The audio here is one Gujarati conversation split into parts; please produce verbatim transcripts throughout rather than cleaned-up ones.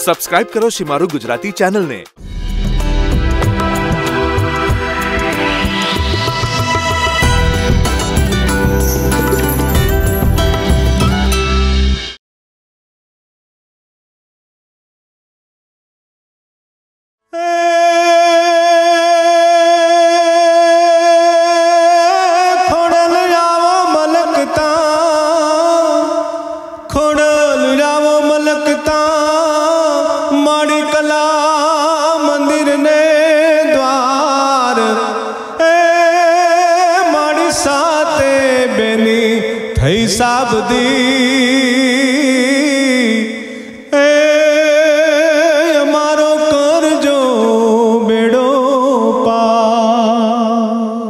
સબસ્ક્રાઇબ કરો શિમારું ગુજરાતી ચેનલને। साबदी ए मारो कर जो बेड़ो पार।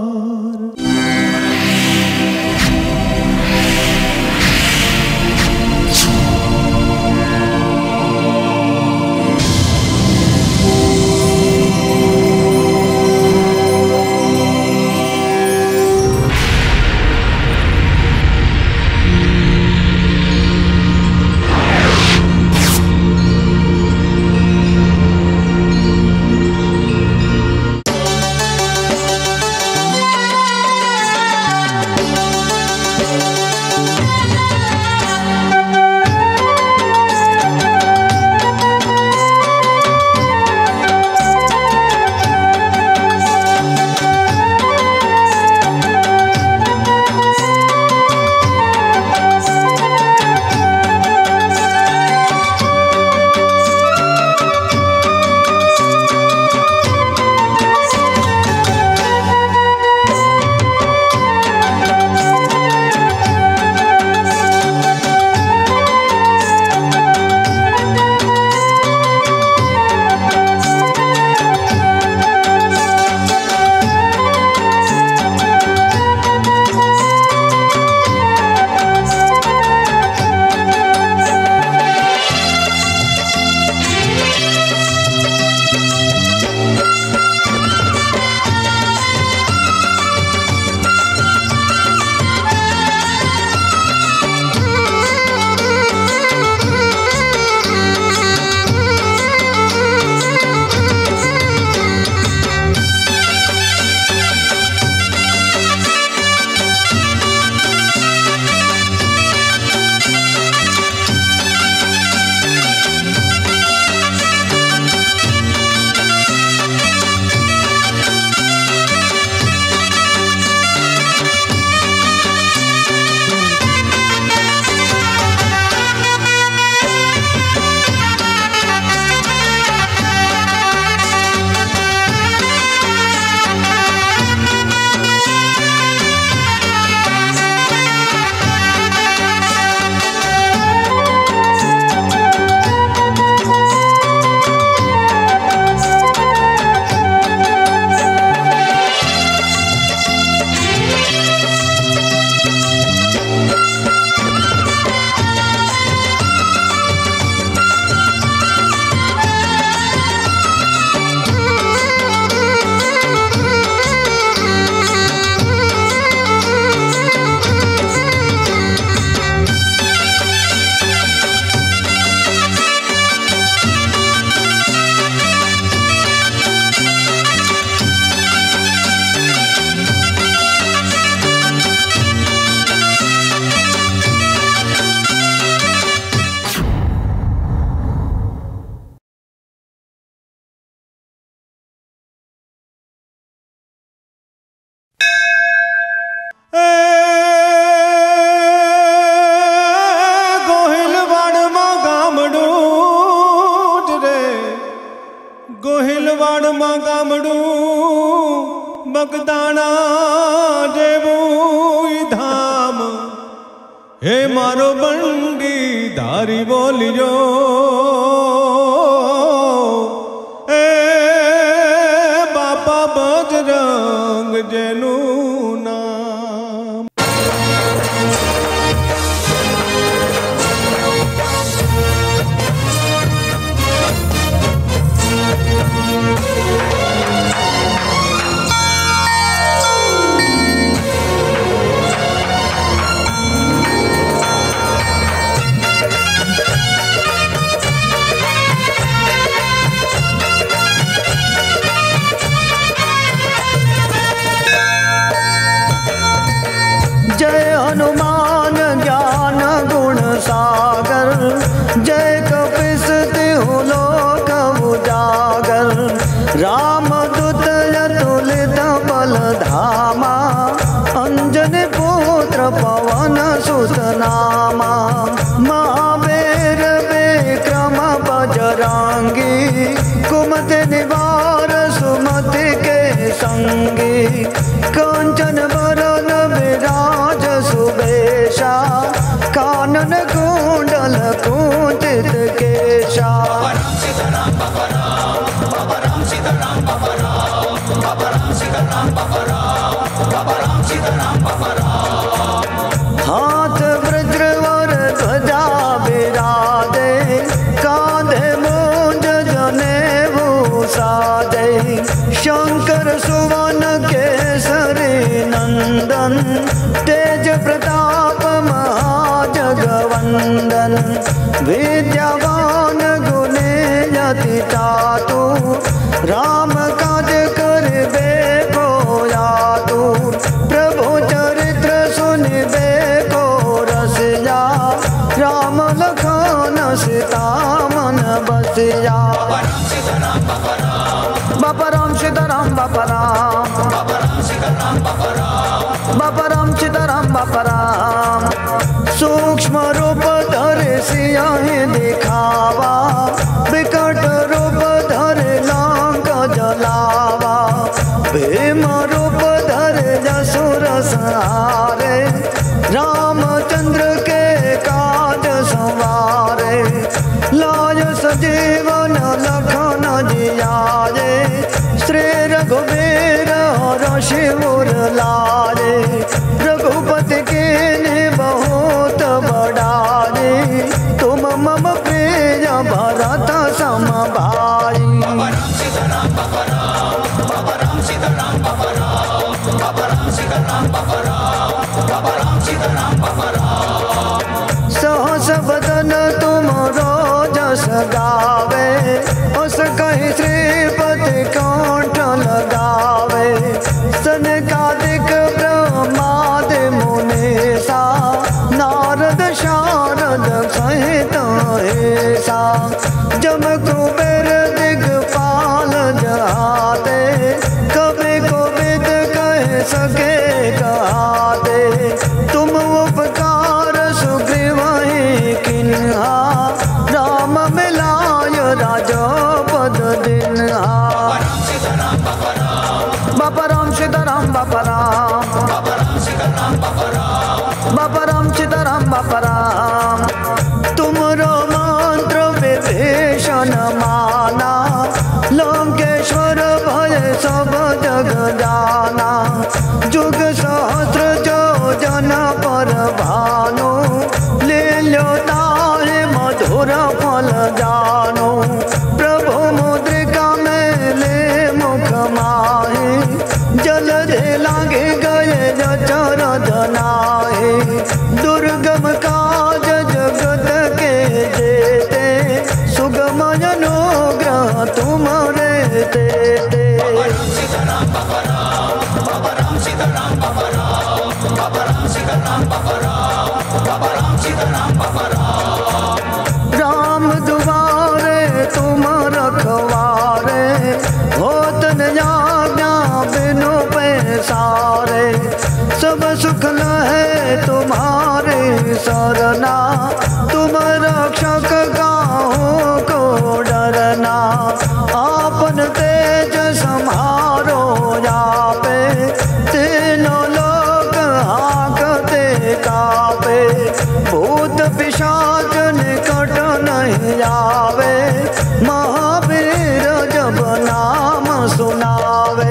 गोहिलवाड़ मां गामड़ू बगदाना जेवू धाम हे मारो बंडी धारी बोलियो ए बाबा बजरंग जेनू नाम। जय कपिस तिहु लोक उजागर। राम दूत अतुलित बल धामा, अंजनी पुत्र पवन सुत नामा। महावीर विक्रम बजरंगी, कुमति निवार सुमति के संगी। कंचन बरन विराज सुबेशा, कानन कुंडल कुंचित केशा। हाथ वज्रवर ध्वजा विराजे, कांधे मूंज जनेऊ साजे। शंकर सुवन केसरी नंदन, तेज प्रताप महाजगवंदन। विद्यावान गुणी यति चातु, राम काज करबे को यातु। प्रभु चरित्र सुनबे को रसिया, राम लखन सीता मन बसिया। बाबा राम सीताराम बाबा राम, बाबा राम सीताराम बाबा राम। सूक्ष्म रूप धरे सियाहि दिखावा, विकट रूप धरे लंका जलावा। भीम रूप धरे असुर संहारे, रामचंद्र के काज संवारे। लाय सजीवन लखन जियाए, श्री रघुवीर हर शिवर लाए। रघुपति के बहुत बड़ाई, तुम मम प्रिय भरत सम भाई। सहस बदन तुम रोजस गावे, उस कहीं श्रीपति कंठ लगावे। सनकादिक ब्रह्मादि मुनीसा, नारद शारद सहित ऐसा। जम कुबेर दिगपाल जहाते, कवि कोविद कह सके कहाते। तुम उपकार सुग्रीव किन्हा, राम मिलाय राजपद दिन्हा। बाबा राम सीताराम बाबा राम, बाबा राम सीताराम बाबा राम। तुमरो मंत्र विभीषण माना, लंकेश्वर भय सब जग जाना। जुग सहस्र जो जन पर भानु, लील्यो ताहि मधुर फल जानो। प्रभु मुद्रिका में ले मुख माहि, जल दे लागे गए चरद नाहि। दुर्गम काज जगत के जेते, सुगम अनुग्रह तुम्हारे तेते। राम दुआरे तुम रखवारे, होत न आज्ञा बिनु पैसारे। सब सुख लहे तुम्हारे सरना, तुम रक्षक काहू को डरना। आपन तेज समारो जापे, तीनों लोक हाकते कापे। भूत पिशाच निकट नहीं आवे, महावीर जब नाम सुनावे।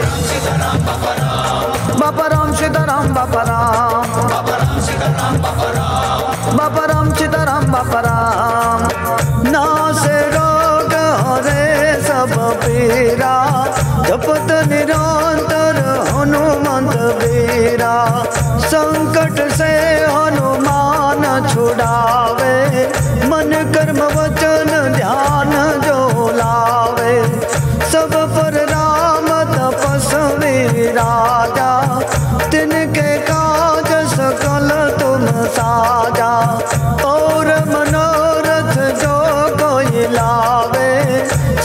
बाबा राम सीताराम बाबा राम, बाबा राम सीताराम बाबा राम। नासे रोग हरे सब पीरा, जपत निरंतर हनुमंत वीरा। संकट से हनुमान छुड़ावे, मन कर्म वचन ध्यान जो लावे। सब पर राम तपस्वी राजा, तिनके काज सकल तुम साजा। और मनोर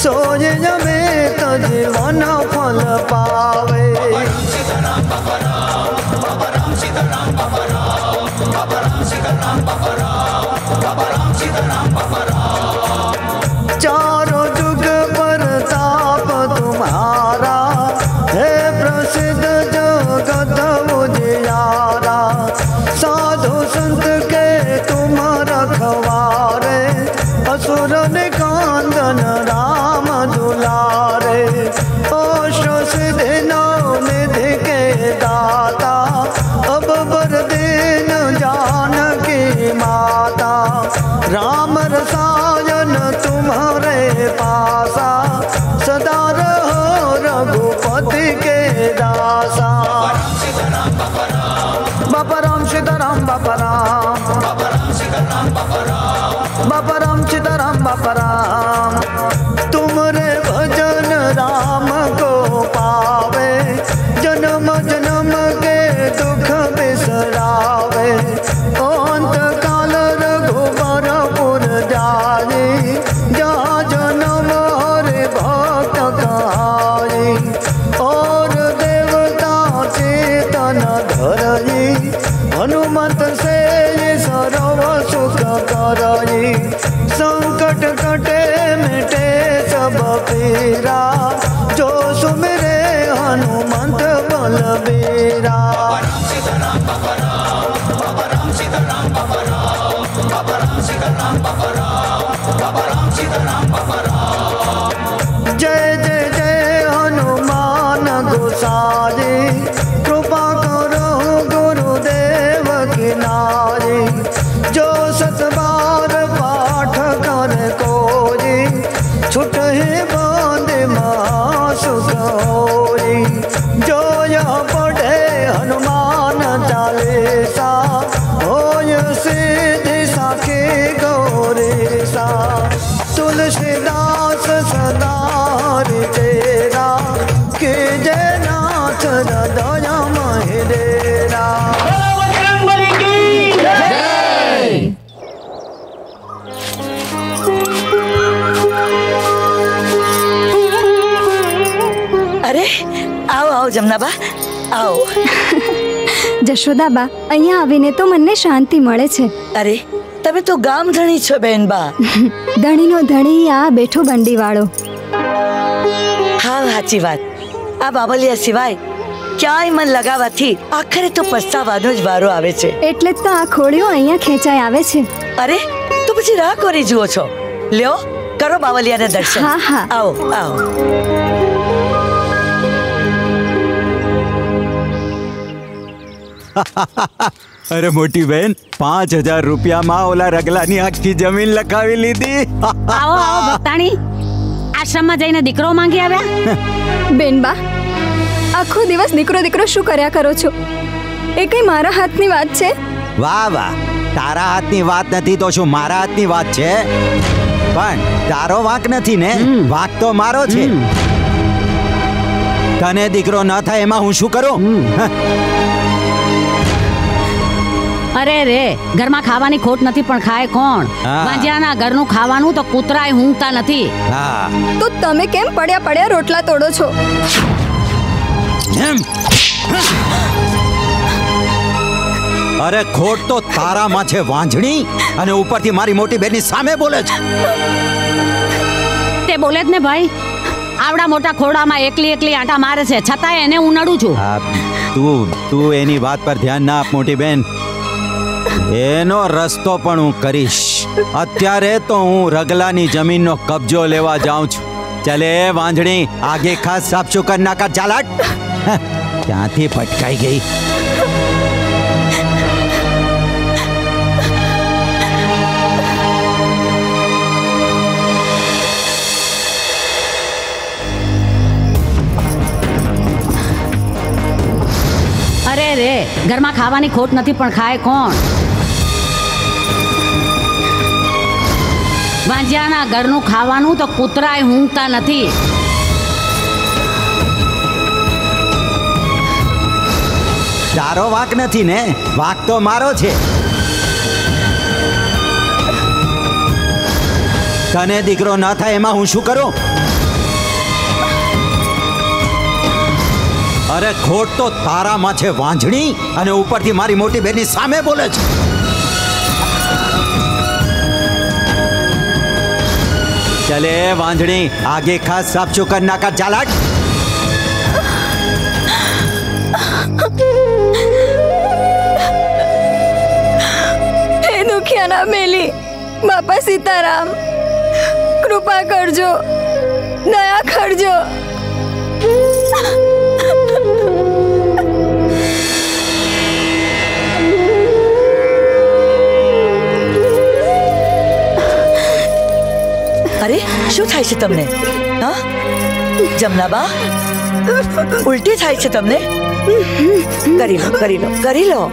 सोय में तो जीवन फल पावे। चारों जुग पर ताप तुम्हारा है प्रसिद्ध जगत उजियारा। साधु संत के तुम रखवारे असुर निकांदन राम दुलारे। अष्ट सिद्धि नौ निधि के दाता अब बर दीन जानकी माता। राम रसायन तुम्हारे पासा सदा रहो रघुपति के दासा। बाबा राम सीताराम बाबा राम, बाबा राम सीताराम बाबा राम। तुमरे भजन राम को पावे, जन्म जन्म के दुख बिसरावे। अंत काल रघुबर पुर जाई, जा जन्म हरि भक्त कहाई। और देवता चेतन धरई, हनुमत से सर्व सुख करई। संकट कटे मिटे सब पीरा, जो सुमिरे हनुमंत बलबीरा। जय जय जय हनुमान गोसाई, कृपा करो गुरुदेव की नारी। जो सत बार पाठ कर कोई, छुट ही बांध महासुख होई। जो यह पढ़े हनुमान चालीसा, होय सिद्धि साखी गौरीसा। तुलसीदास सदा हरि तेरा, कि जय नाथ हृदय महि डेरा। अरे आओ आओ जमनाबा आओ। જશોદાબા, અહીંયા આવીને તો મને શાંતિ મળે છે. અરે તમે તો ગામ ધણી છો બેનબા. ધણીનો ધણી આ બેઠો બંડીવાળો. હા સાચી વાત. આ બાબલિયા સિવાય ક્યાંય મન લગાવવાથી આખરે તો પસ્તાવાનો જ વારો આવે છે. એટલે જ તો આ ખોડિયો અહીંયા ખેંચાઈ આવે છે. અરે તો પછી રાહ કરી જુઓ છો. લ્યો કરો બાવલિયાના દર્શન. હા હા આવો આવો. अरे मोटी बहन, पांच हजार रुपया में ओला रगलानी आखी जमीन लखावी लीधी. आओ आओ भक्ताणी, आश्रम में जईने दीकरो मांगी आव्या. बेनबा, आखो दिवस दीकरो दीकरो शू कर्या करो छो? ए कई मारा हाथनी वात छे? वाह वाह, तारा हाथनी वात नथी तो शू मारा हाथनी वात छे? पण तारो वाक नथी ने, वाक तो मारो छे. तने दीकरो न थाय एमां हुं शुं करूं? अरे रे, घर में खावानी खोट नथी पण खाए कोण? वांजियाना घरનું ખાવાનું તો કૂતરાય ઊંઘતા નથી. હા, તો તમે કેમ પડ્યા પડ્યા રોટલા તોડો છો? अरे खोट तो तारा में छे वांझणी, अने ऊपर थी मारी मोटी बेनी सामे बोले छे. ते बोले ज ने भाई, आवड़ा मोटा खोड़ा में एकली एकली आटा मारे छे, छतांय एने उनाडू छू. तू तू एनी बात पर ध्यान ना आप मोटी बेन. एनो रस्तो पण हूँ करीश. अत्यारे तो हूँ रगलानी जमीन नो कब्जो लेवा जाऊं छू. चले वांझणी, आगे खास साफ शुकर ना कर चालट. क्या थी पटकाई गई. अरे रे, घर में खावानी खोट नथी पण खाए कोण? वांजियाना घरનું ખાવાનું તો કૂતરાય ઊંઘતા નથી. તારો વાક નથી ને, વાક તો મારો છે. તને દીકરો ના થાય એમાં હું શું કરું? અરે ખોટ તો તારામાં છે વાંઝણી, અને ઉપરથી મારી મોટી બેનની સામે બોલે છે. चले वांझड़ी आगे खास साफ चुकर नाका चालाक. हे दुखियाना मेली बापा सीताराम कृपा करजो, दया करजो. अरे શું થાય છે તમને? હા જમનાબા, ઉલટી થાય છે તમને? કરી લો કરી લો કરી લો.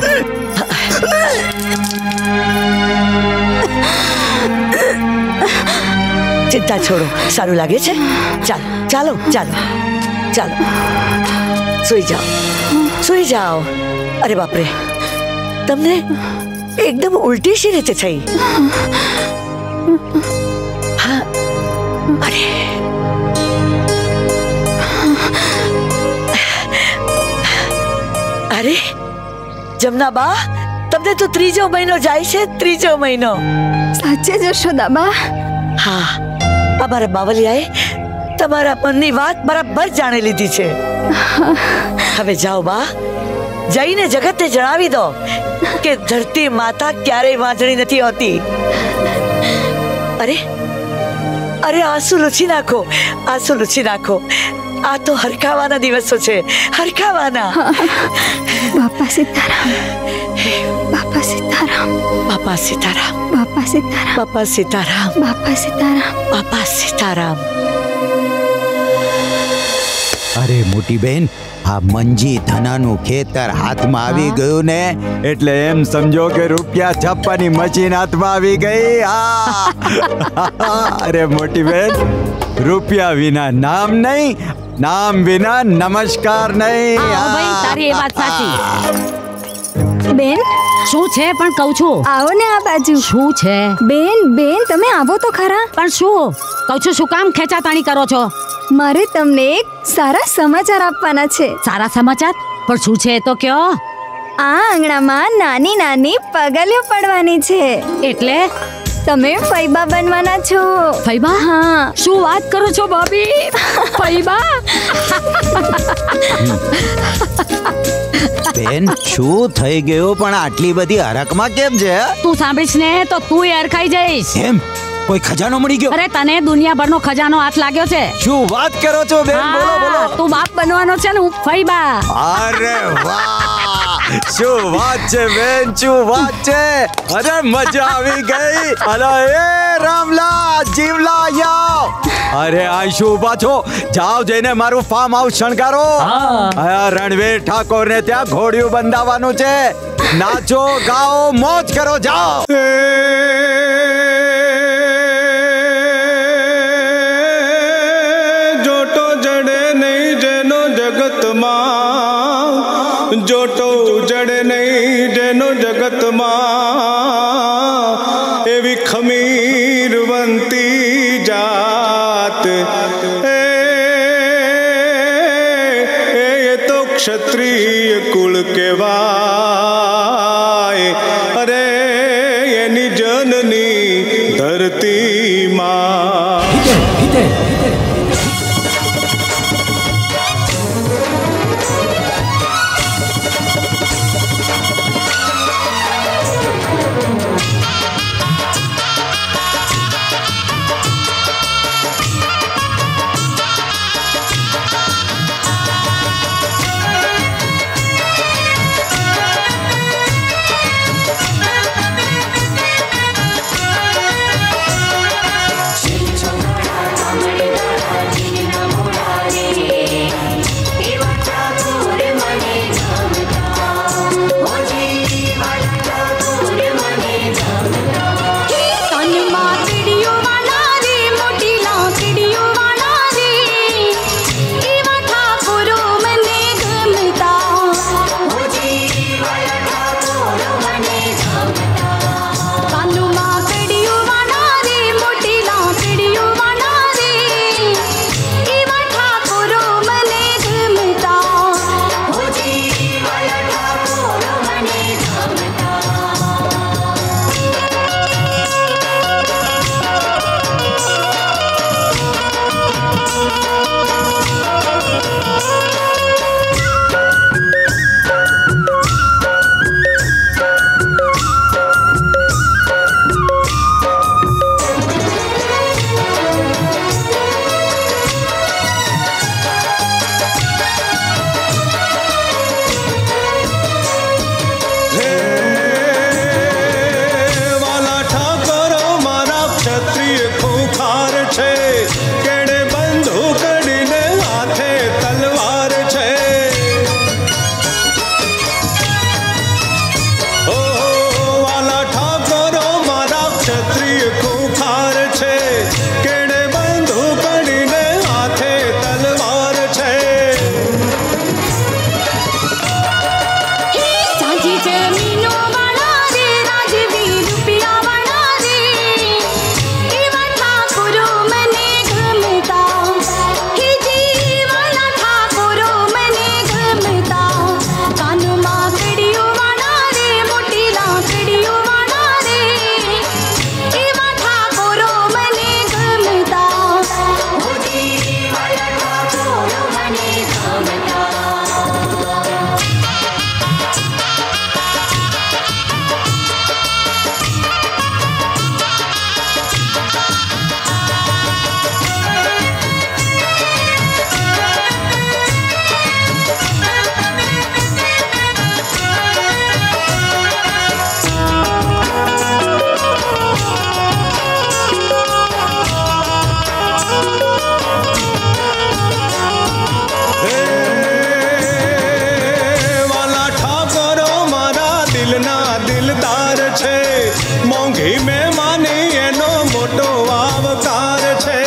ચિંતા છોડો, સારું લાગે છે? ચાલો ચાલો ચાલો ચાલો સૂઈ જાઓ સૂઈ જાઓ. અરે બાપરે, તમને એકદમ ઉલટી શી રીતે થઈ? अरे अरे जमनाबा, तमने तो त्रीजो महीनो जाय छे, त्रीजो महीनो. साचे जशोदाबा? हाँ, अमारा बावलियाए तमारा मननी वात बराबर जाणी लीधी छे. हवे जाओ बा, जईने जगतने जणावी दो के धरती माता क्यारेय वांझणी नथी होती. अरे अरे आंसू लूछी नाखो, आंसू लूछी नाखो. आ तो हरखावाना दिवसो छे, हरखावाना. बापा सीताराम, बापा सीताराम, बापा सीताराम, बापा सीताराम, बापा सीताराम, बापा सीताराम, बापा सीताराम. अरे मोटी बेन, आ मंजी धनानु खेतर हाथ में आवी गयो ने એટલે એમ સમજો કે રૂપિયા છપ્પાની મશીન હાથમાં આવી ગઈ. અરે મોટી બેન, રૂપિયા વિના નામ નહીં, નામ વિના નમસ્કાર નહીં. ભાઈ તારી એ વાત સાચી. બેન શું છે પણ કહું છું, આવો ને આ બાજુ. શું છે બેન બેન તમે આવો તો ખરા. પણ શું કહું છું, શું કામ ખેંચાતાણી કરો છો? મારે તમને એક સારા સમાચાર આપવાના છે. સારા સમાચાર? પણ શું છે તો કયો. આ આંગણામાં નાની નાની પગલીઓ પડવાની છે. એટલે તમે ફૈબા બનવાના છો. ફૈબા? હા. શું વાત કરો છો ભાભી? ફૈબા? બેન શું થઈ ગયું પણ આટલી બધી હરકમાં કેમ છે? તું સાંભળીશ ને તો તું હરખાઈ જઈશ. એમ કોઈ ખજાનો મળી ગયો? અરે તને દુનિયાભરનો ખજાનો હાથ લાગ્યો છે. શું વાત કરો છો બેન? બોલો બોલો. તું બાપ બનવાનો છે ને હું ફૈબા. અરે વાહ, શું વાત છે બેન, શું વાત છે. અરે મજા આવી ગઈ. અરે એ રામલા જીવલા આવો. અરે આ શું ઉભા છો? જાઓ જઈને મારું ફાર્મ હાઉસ શણગારો. આ રણવીર ઠાકોર ને ત્યાં ઘોડિયું બંધાવવાનું છે. નાચો ગાઓ મોજ કરો, જાઓ. જોટો જડે નહીં જેનો જગતમાં, જોટો જડે નહીં જેનો જગતમાં, એવી ખમીરવંતી જાત એ એ તો ક્ષત્રિય કુળ કહેવાય. અરે એની જનની ધરતીમાં. આવકાર છે.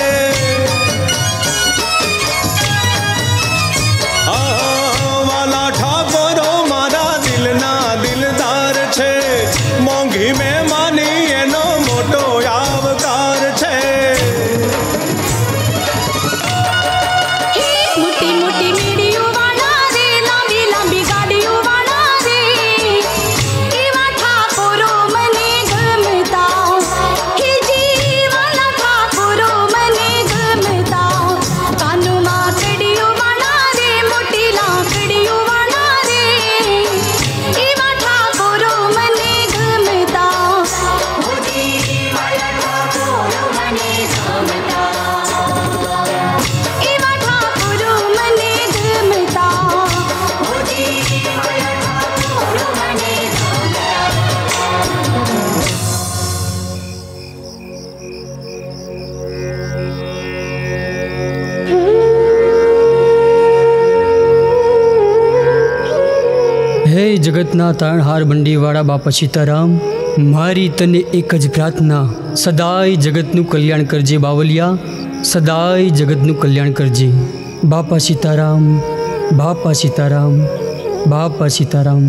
વાલા ઠાકોરો મારા દિલના દિલદાર છે. મોંઘી મહેમાની એનો મોટો આવકાર છે. મોટી મોટી મીડીઓ વાળા રે, લાંબી લાંબી ગાડીઓ વાળા રે, એવા ઠાકોરો મને ગમતા. હે જી વાલા ઠાકોરો મને ગમતા. કાનુમાં કડીઓ વાળા રે, મોટી લાકડીઓ વાળા રે, એવા ઠાકોરો મને ગમતા. હો જી વાલા ઠાકોરો મને ગમતા. એવા ઠાકોરો મને ગમતા. હો જી વાલા ઠાકોરો મને હે જગતના તારણહાર બંડીવાળા બાપા સીતારામ, મારી તને એક જ પ્રાર્થના, સદાય જગતનું કલ્યાણ કરજે બાવલિયા, સદાય જગતનું કલ્યાણ કરજે. બાપા સીતારામ, બાપા સીતારામ, બાપા સીતારામ.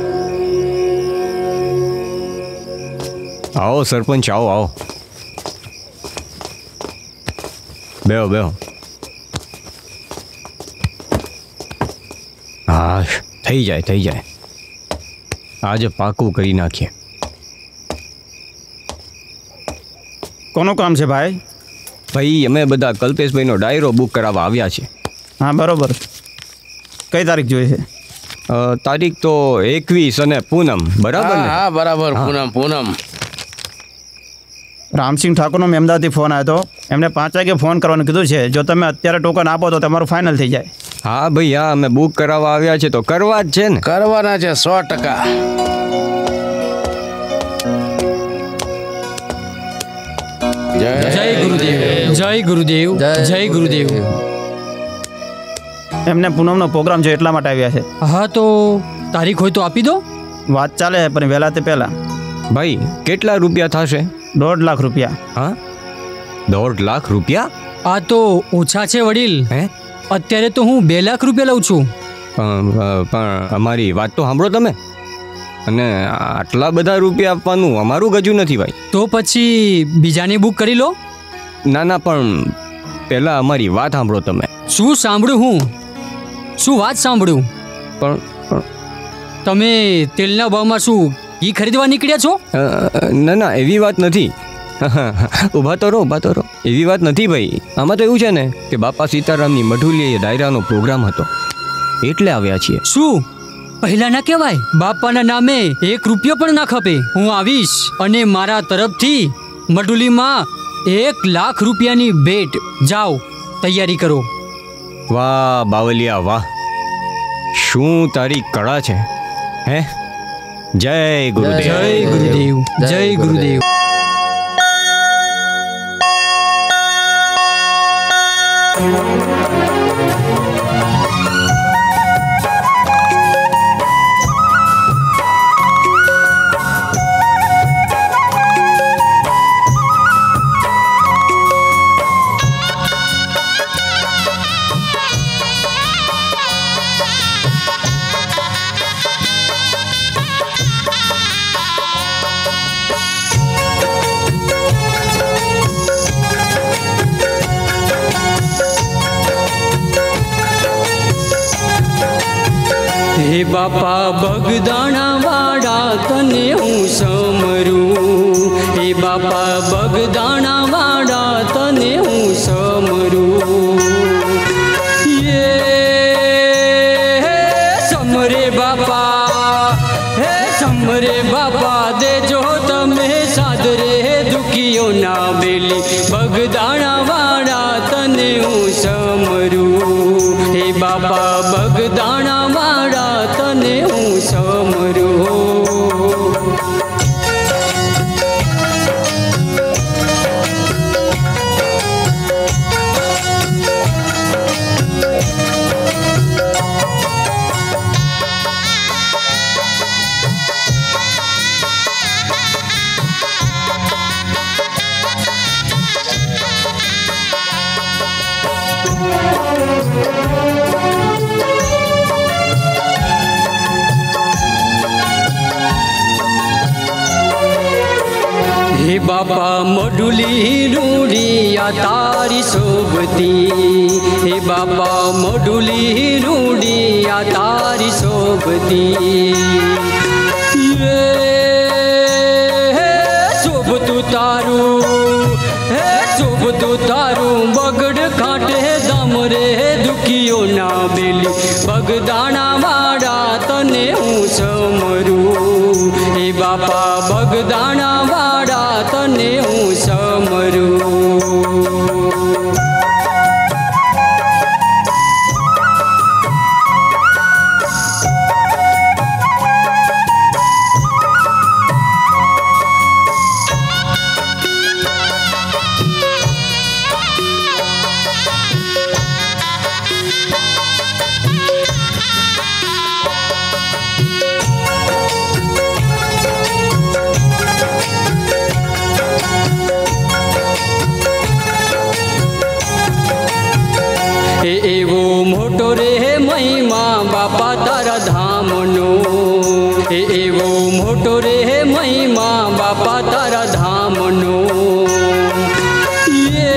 આવો સરપંચ, આવો આવો, બેહો બેહો. હા, થઈ જાય થઈ જાય, આજે પાકું કરી નાખીએ. કોનું કામ છે ભાઈ? ભાઈ અમે બધા કલ્પેશભાઈનો ડાયરો બુક કરાવવા આવ્યા છે. હા બરોબર. કઈ તારીખ જોઈએ છે? અ, તારીખ તો એકવીસ અને પૂનમ, બરાબર ને? હા બરાબર, પૂનમ પૂનમ. રામસિંહ ઠાકોરનો અમદાવાદથી ફોન આવ્યો હતો. એમને પાંચ વાગે ફોન કરવાનું કીધું છે. જો તમે અત્યારે ટોકન આપો તો તમારું ફાઇનલ થઈ જાય. હા ભાઈ, હા અમે બુક કરાવવા આવ્યા છે તો કરવા જ છે ને. કરવાના છે સો ટકા. જય ગુરુદેવ, જય ગુરુદેવ, જય ગુરુદેવ. એમને પૂનમનો પ્રોગ્રામ છે એટલા માટે આવ્યા છે. હા તો તારીખ હોય તો આપી દો. વાત ચાલે પણ વહેલા તે પહેલા. ભાઈ કેટલા રૂપિયા થશે? દોઢ લાખ રૂપિયા. હા, દોઢ લાખ રૂપિયા? આ તો ઓછા છે વડીલ. હે, અત્યારે તો હું બે લાખ રૂપિયા લઉં છું. પણ પણ અમારી વાત તો સાંભળો તમે. અને આટલા બધા રૂપિયા આપવાનું અમારું ગજું નથી ભાઈ. તો પછી બીજાની બુક કરી લો. ના ના, પણ પહેલા અમારી વાત સાંભળો તમે. શું સાંભળ્યું? હું શું વાત સાંભળ્યું? પણ પણ તમે તેલના ભાવમાં શું ઘી ખરીદવા નીકળ્યા છો? ના ના, એવી વાત નથી. ઊભા તો રહો, ઊભા તો રહો. એવી વાત નથી ભાઈ. આમાં તો એવું છે ને કે બાપા સીતારામની મઢુલીએ ડાયરાનો પ્રોગ્રામ હતો એટલે આવ્યા છીએ. શું પહેલા ના કહેવાય? બાપાના નામે એક રૂપિયો પણ ના ખપે. હું આવીશ અને મારા તરફથી મઢુલીમાં એક લાખ રૂપિયાની ભેટ. જાઓ તૈયારી કરો. વાહ બાવલિયા વાહ, શું તારી કળા છે હે. જય ગુરુદેવ, જય ગુરુદેવ, જય ગુરુદેવ. હે બાપા બગદાણા વાળા તને હું સમરું. હે બાપા બગદાણા વાળા તને હું સમરું. યે સમરે બાપા, હે સમરે બાપા દેજો તમે સાદરે દુખીઓ ના બેલી. બગદાણા વાળા તને હું સમરું. હે બાપા બગદાણા વાળા તને હું સમરું. बापा मडुली रूढ़िया तारी शोभती, हे बापा मडुली रूढ़िया तारी शोभती। ये शोभतु तारू, हे शोभतु तारू बगड़ खाटे दम रे दुखियो ना बेली, बगदाना वाड़ा तने हूँ समरू, हे बापा बगदाना वाड़ा तने हूँ समरू। एवो मोटो रे महिमा बापा तारा धामनो, एवो मोटो रे महिमा बापा तारा धामनो। ये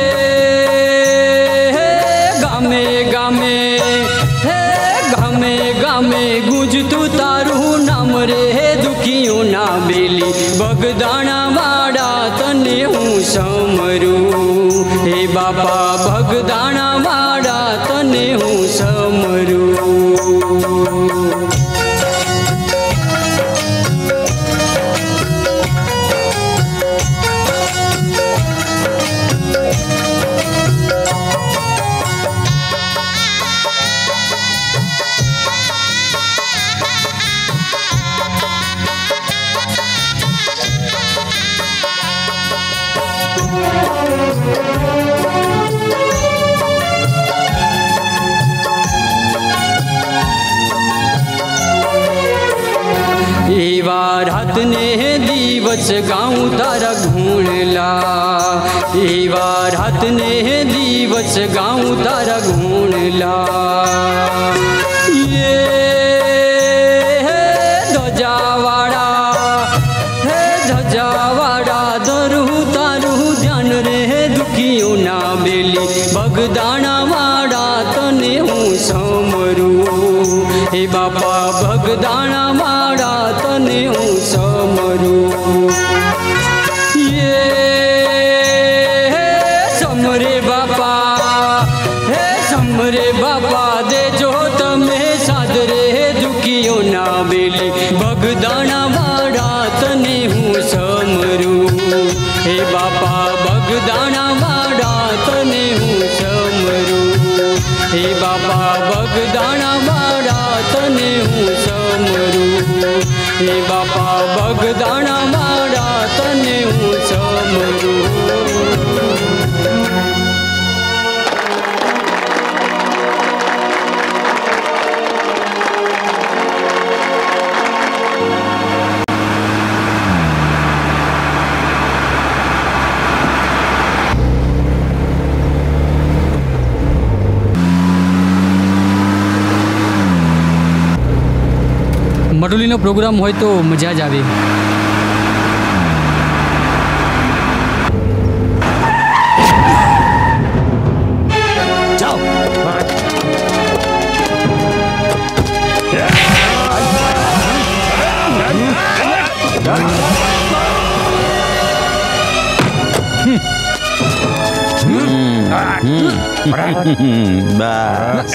गामे गामे हे गामे गामे गुंजतु तारू नाम रे दुखियो ना बेली, बगदाना वाड़ा तने हूँ समरू, हे बापा बगदाना वाड़ा तने हूँ समरू। एवा रात ने दिवस गाँव तारा घूणला, एवा रात ने दिवस गाँव तारा घूणला। ये ध्वजावाड़ा हे ध्वजावाड़ा दरू तारू ध्यान रे दुखियो ना बेली, बगदाना वाड़ा तने हूँ समरू, हे बापा बगदाना वाड़ा तने हूँ समरू। ये समरे बापा हे समरे बापा दे जो तमे सादरे दुखियो ना बेली, बगदाना वाड़ा तने हूँ समरू, हे बापा बगदाना वाड़ा तने हूँ समरू, हे बापा बगदाना वाड़ा तने हूँ समरू, हे बापा बगदाना वाड़ा तने हूँ समरू। મડુલીનો પ્રોગ્રામ હોય તો મજા જ આવે. બસ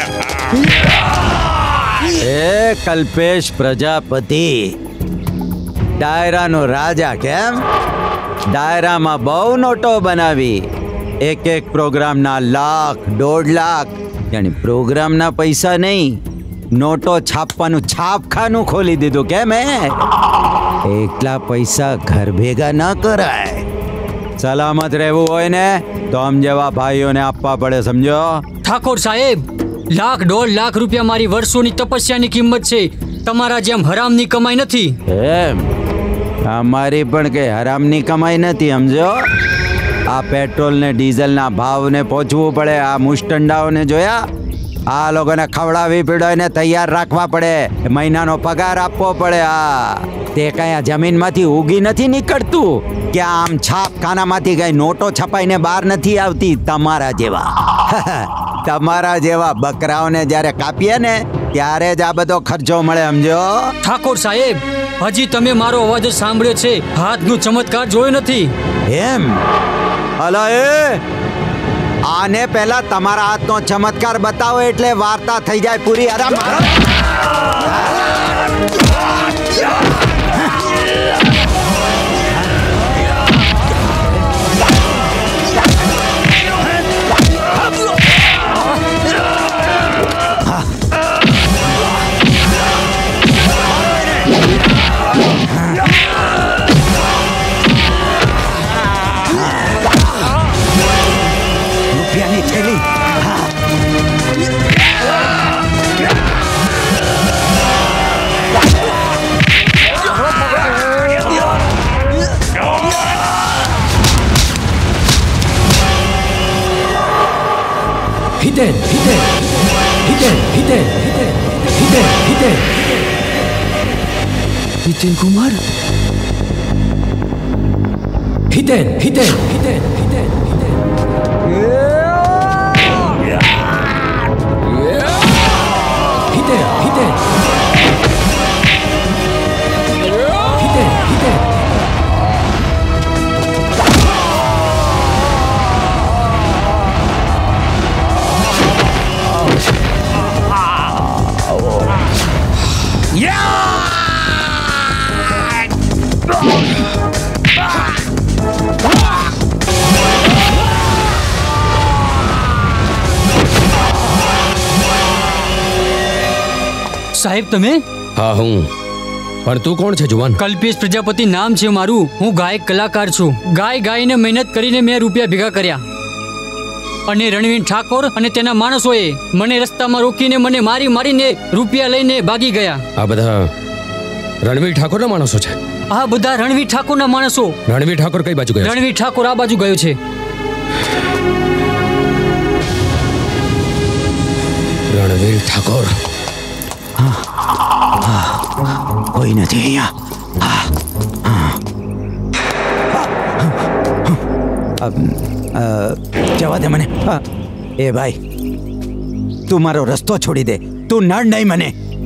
એ કલ્પેશ પ્રજાપતિ ડાયરાનો રાજા કેમ? ડાયરામાં બહુ નોટો બનાવી, એક એક પ્રોગ્રામના લાખ દોઢ લાખ, યાની પ્રોગ્રામના પૈસા નહીં, નોટો છાપવાનું છાપખાનું ખોલી દીધું કેમ? હે એકલા પૈસા ઘર ભેગા ન કરાય. સલામત રહેવું હોય ને તો આમ જેવા ભાઈઓને આપવા પડે, સમજો? ઠાકોર સાહેબ, લાખ દોઢ લાખ રૂપિયા મારી વર્ષોની તપસ્યાની કિંમત છે, તમારા જેમ હરામની કમાઈ નથી. એમ અમારી પણ કે હરામની કમાઈ નથી, સમજો? આ પેટ્રોલ ને ડીઝલ ના ભાવને પહોંચવું પડે. આ મુસ્ટંડાઓને જોયા? આ લોકોને ખવડાવી પીડાવીને તૈયાર રાખવા પડે, મહિનાનો પગાર આપવો પડે. આ તે કઈ આ જમીનમાંથી ઉગી નથી નીકળતું કે આમ છાપખાનામાંથી કઈ નોટો છપાઈને બહાર નથી આવતી. તમારા જેવા તમારા જેવા બકરાઓને જ્યારે કાપીએ ને ત્યારે જ આ બધો ખર્ચો મળે, સમજો. ઠાકોર સાહેબ, હજી તમે મારો અવાજ જ સાંભળ્યો છે, હાથનો ચમત્કાર જોયો નથી. એમ? અલા એ આને પહેલા તમારા હાથનો ચમત્કાર બતાવો એટલે વાર્તા થઈ જાય પૂરી. અરે મારો રૂપિયાની થેલી. Hidden, hidden, hidden, hidden, hidden, hidden. Hidden Kumar. Hidden, hidden, hidden, hidden, hidden. Hidden, hidden. Hidden, hidden. સાહેબ તમે? હા હું. પણ તું કોણ છે જુવાન? કલ્પેશ પ્રજાપતિ નામ છે મારું. હું ગાયક કલાકાર છું. ગાય ગાઈને મહેનત કરીને મેં રૂપિયા ભેગા કર્યા અને રણવીર ઠાકોર અને તેના માણસોએ મને રસ્તામાં રોકીને મને મારી મારીને રૂપિયા લઈને ભાગી ગયા. આ બધા રણવીર ઠાકોરના માણસો છે? આ બધા રણવીર ઠાકોરના માણસો. રણવીર ઠાકોર કઈ બાજુ ગયો? રણવીર ઠાકોર આ બાજુ ગયો છે. રણવીર ઠાકોર? કોઈ નથી અહીંયા. જવા દે મને. એ ભાઈ, તું મારો રસ્તો છોડી દે. તું નડ નહીં મને.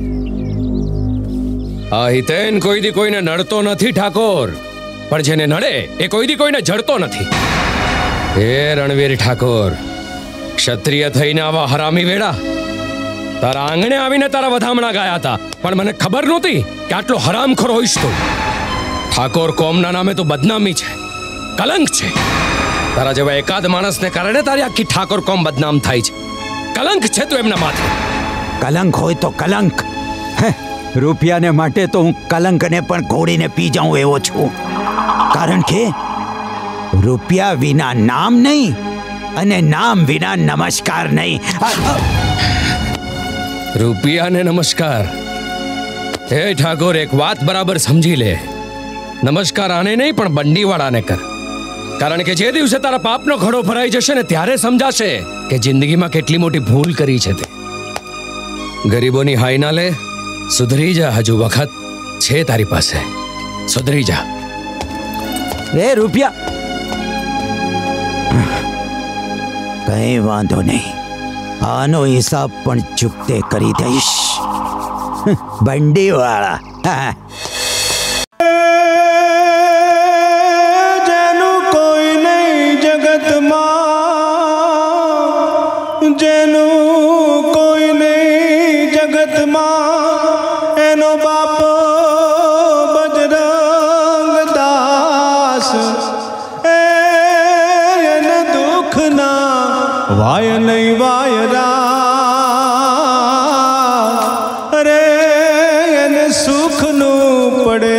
આ હિતેન કોઈ દી કોઈને નડતો નથી ઠાકોર, પણ જેને નડે એ કોઈ દી કોઈને જડતો નથી. એ રણવીર ઠાકોર, ક્ષત્રિય થઈને આવા હરામી વેડા તારા આંગણે આવીને તારા વધામણા ગાયા હતા, પણ મને ખબર નહોતી કે આટલો હરામખોર હોઈશ તું. ઠાકોર કોમના નામે તો બદનામી છે, કલંક છે. તારા જેવા એકાદ માણસને કારણે તારી આખી ઠાકોર કોમ બદનામ થાય છે. કલંક છે તું એમના માથે. કલંક હોય તો કલંક. રૂપિયાને માટે તો હું કલંકને પણ ઘોડીને પી જાઉં એવો છું. કારણ કે રૂપિયા વિના નામ નહીં અને નામ વિના નમસ્કાર નહીં. રૂપિયાને નમસ્કાર? હે ઠાકોર, એક વાત બરાબર સમજી લે. નમસ્કાર આને નહીં પણ બંડીવાળાને કર. કારણ કે જે દિવસે તારા પાપનો ઘડો ભરાઈ જશે ને ત્યારે સમજાશે કે જિંદગીમાં કેટલી મોટી ભૂલ કરી છે તે. ગરીબોની હાઈ ના લે. સુધરી જા, હજુ વખત છે તારી પાસે. સુધરી જા. એ રૂપિયા કઈ વાંધો નહીં, આનો હિસાબ પણ ચૂકતે કરી દઈશ. બંડીવાળા. જેનું કોઈ નહીં જગતમાં, જેનું કોઈ નહીં જગતમાં, એનો બાપ બજરંગ દાસ. એને દુઃખના વાય નહીં વાયરા, અરે એને સુખનું પડે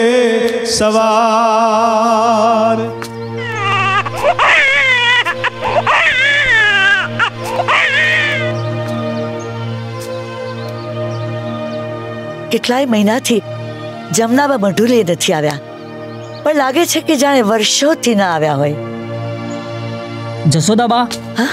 સવાર. કેટલાય મહિનાથી જમનાબા મઢુલીએ નથી આવ્યા, પણ લાગે છે કે જાણે વર્ષોથી ના આવ્યા હોય. જશોદાબા. હા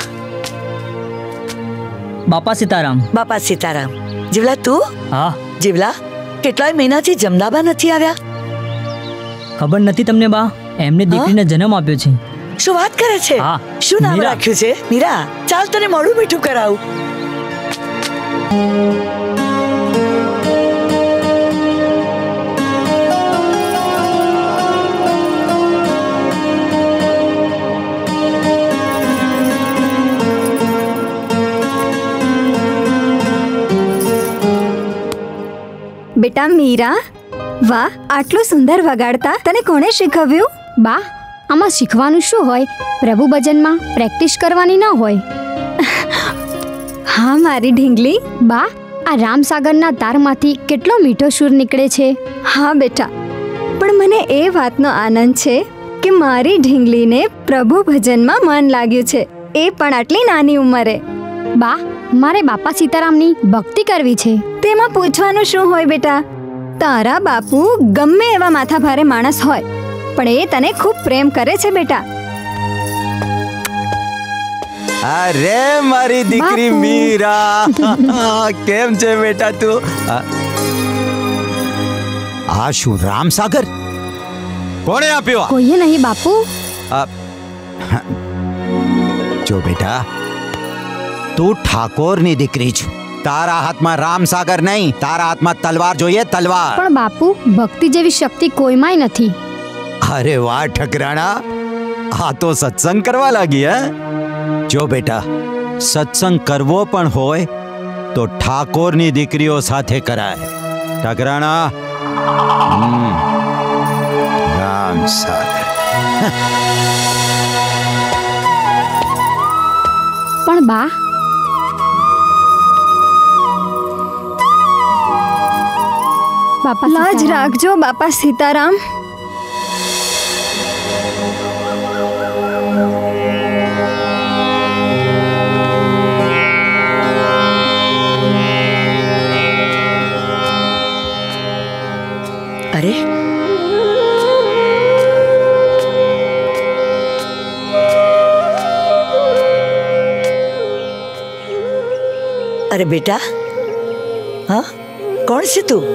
બાપા સીતારામ. બાપા સીતારામ. જીવલા તું? હા. જીવલા કેટલાય મહિનાથી જમદાબા નથી આવ્યા? ખબર નથી તમને બા, એમને દીકરીને જન્મ આપ્યો છે. શું વાત કરે છે? શું નામ મીરા. રાખ્યું છે? મીરા. ચાલ તને મોડું મીઠું કરાવું. બેટા મીરા, વાહ, આટલું સુંદર વગાડતા તને કોણે શીખવ્યું? બા, આમાં શીખવાનું શું હોય? પ્રભુ ભજનમાં પ્રેક્ટિસ કરવાની ન હોય. હા મારી ઢીંગલી. બા, આ રામસાગરના તારમાંથી કેટલો મીઠો સૂર નીકળે છે. હા બેટા, પણ મને એ વાતનો આનંદ છે કે મારી ઢીંગલીને પ્રભુ ભજનમાં મન લાગ્યું છે, એ પણ આટલી નાની ઉંમરે. બા, મારે બાપા સીતારામની ભક્તિ કરવી છે. તેમાં પૂછવાનું શું હોય બેટા? તારા બાપુ ગમે એવા માથા ભારે માણસ હોય, પણ એ તને ખૂબ પ્રેમ કરે છે બેટા. અરે મારી દીકરી મીરા, કેમ છે બેટા તું? આ શું રામસાગર? કોણે આપ્યો? કોઈએ નહીં બાપુ. જો બેટા, તું ઠાકોરની દીકરી છું. તારા હાથમાં રામસાગર નહીં, તારા હાથમાં તલવાર જોઈએ, તલવાર. પણ બાપુ, ભક્તિ જેવી શક્તિ કોઈમાંય નથી. અરે વાહ ઠકરાણા, આ તો સત્સંગ કરવા લાગી હે? જો બેટા, સત્સંગ કરવો પણ હોય તો ઠાકોરની દીકરીઓ સાથે કરાય. ઠકરાણા, રામસાગર. પણ બા, બાપા લાજ રાખજો બાપા સીતારામ. અરે અરે બેટા, હા કોણ છે તું?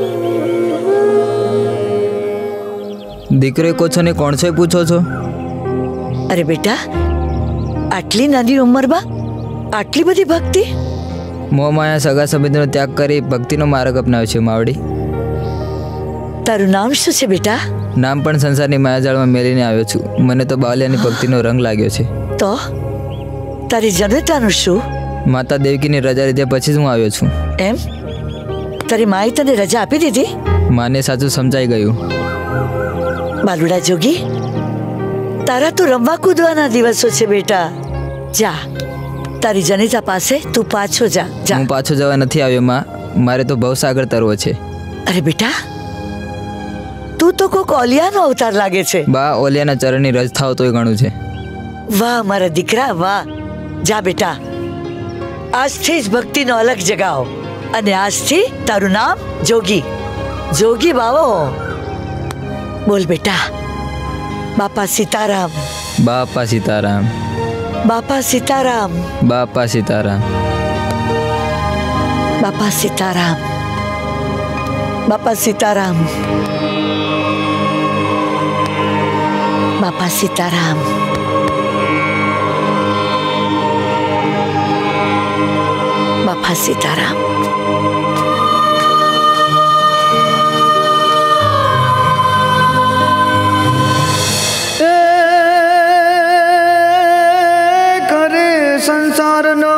દીકરે કો છો ને કોણ છે પૂછો છો? અરે બેટા, આટલી નાની ઉંમરમાં આટલી બધી ભક્તિ? મોહ માયા સગા સંબંધનો ત્યાગ કરી ભક્તિનો માર્ગ અપનાવ્યો છે માવડી. તારું નામ શું છે બેટા? નામ પણ સંસારની માયાજાળમાં મેલીને આવ્યો છું. મને તો બાવલિયાની ભક્તિનો રંગ લાગ્યો છે. તો તારી જનતાનું શું? માતા દેવકીની રજા લીધા પછી જ હું આવ્યો છું. એમ? તારી માએ તને રજા આપી દીધી? માને સાચું સમજાઈ ગયું. બાલુડા જોગી, તારા તો રમવા કૂદવાના દિવસો છે બેટા. જા, તારી જનિતા પાસે તું પાછો જા. હું પાછો જવા નથી આવ્યો માં, મારે તો ભવસાગર તરવો છે. અરે બેટા, તું તો કોક ઓલિયાનો અવતાર લાગે છે. બા, ઓલિયાના ચરણની રજ થાવ તોય ઘણું છે. વાહ મારા દીકરા, વાહ. જા બેટા, આજથી જ ભક્તિનો અલગ જગાવો, અને આજથી તારું નામ જોગી, જોગી બાવો. બોલ બેટા, બાપા સીતારામ. બાપા સીતારામ. બાપા સીતારામ. બાપા સીતારામ. બાપા સીતારામ. બાપા સીતારામ. બાપા સીતારામ. બાપા સીતારામ. સંસારનો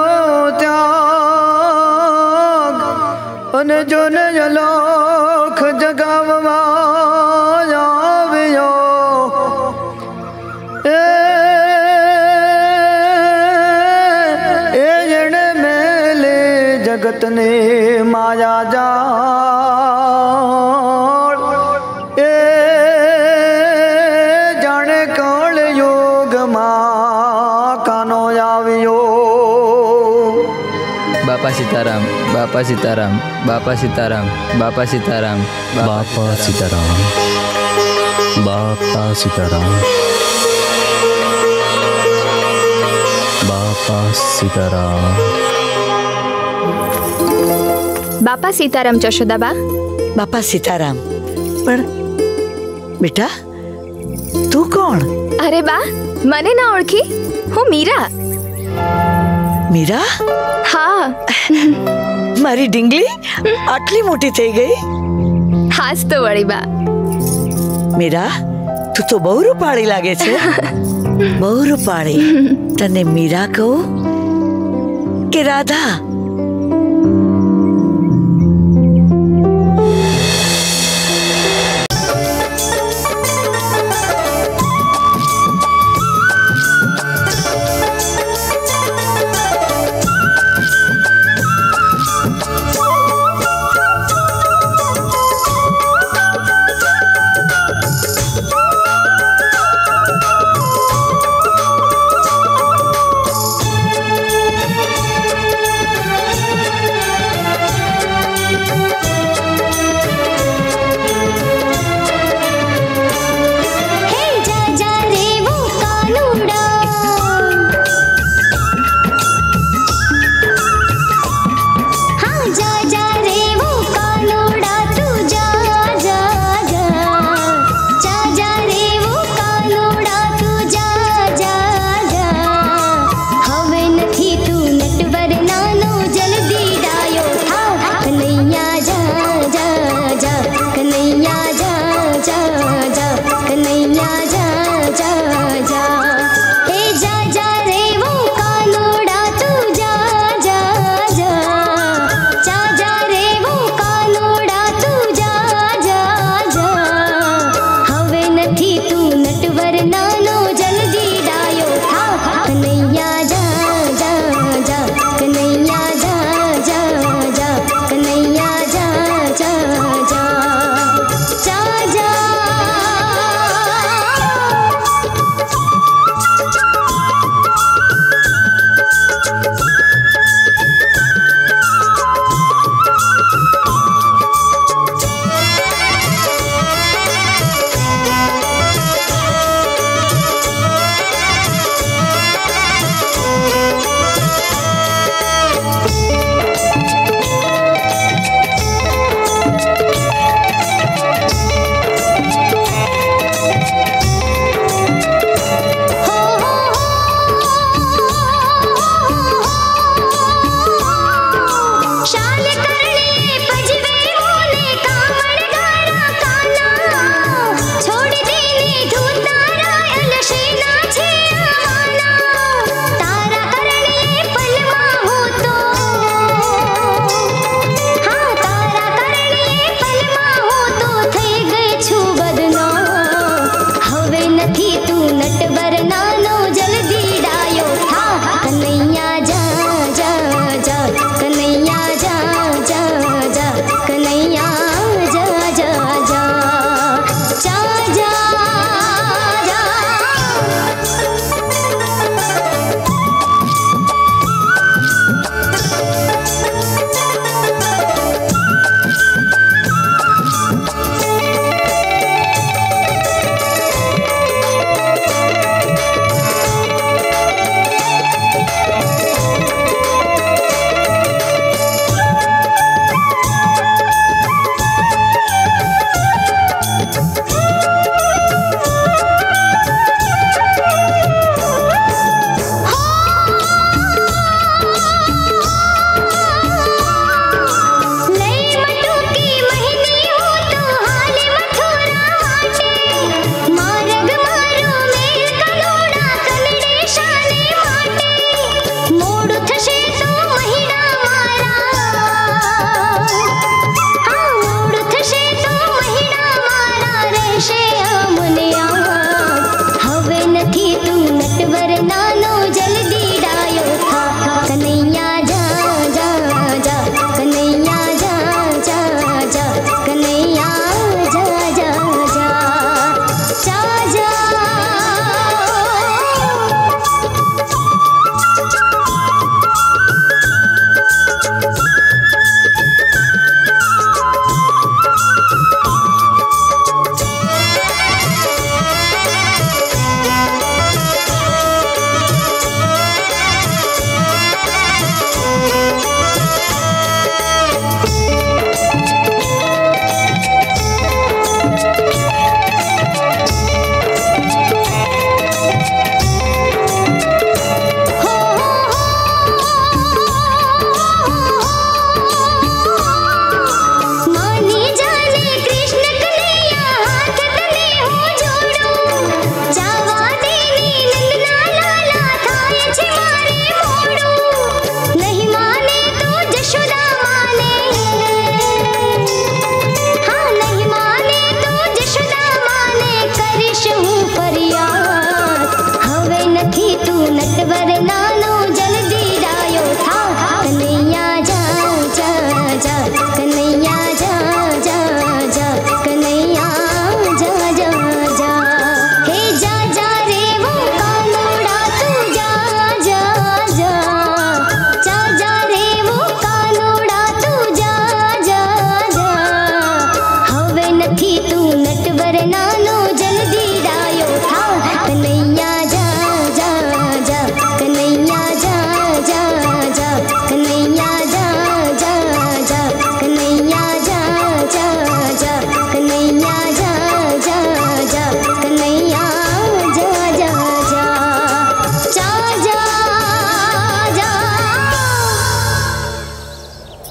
ત્યાગ અને જોને અલોખ જગાવવા આવ્યો. એ એણે મેલે જગતને માયા જાળ. એ જાણે કળ યોગમાં કાનો આવ્યો. બાપા સીતારામ. બાપા સીતારામ. બાપા સીતારામ. બાપા સીતારામ. બાપા સીતારામ. બાપા સીતારામ. બાપા સીતારામ. બાપા સીતારામ જશોદાબા. બાપા સીતારામ. પણ બેટા તું કોણ? અરે બા, મને ના ઓળખી? હું મીરા. મીરા? હા. મારી ઢીંગલી આટલી મોટી થઈ ગઈ? હાસ તો વળી બા. મીરા, તું તો બહુ રૂપાળી લાગે છે. બહુ રૂપાળી. તને મીરા કહું કે રાધા?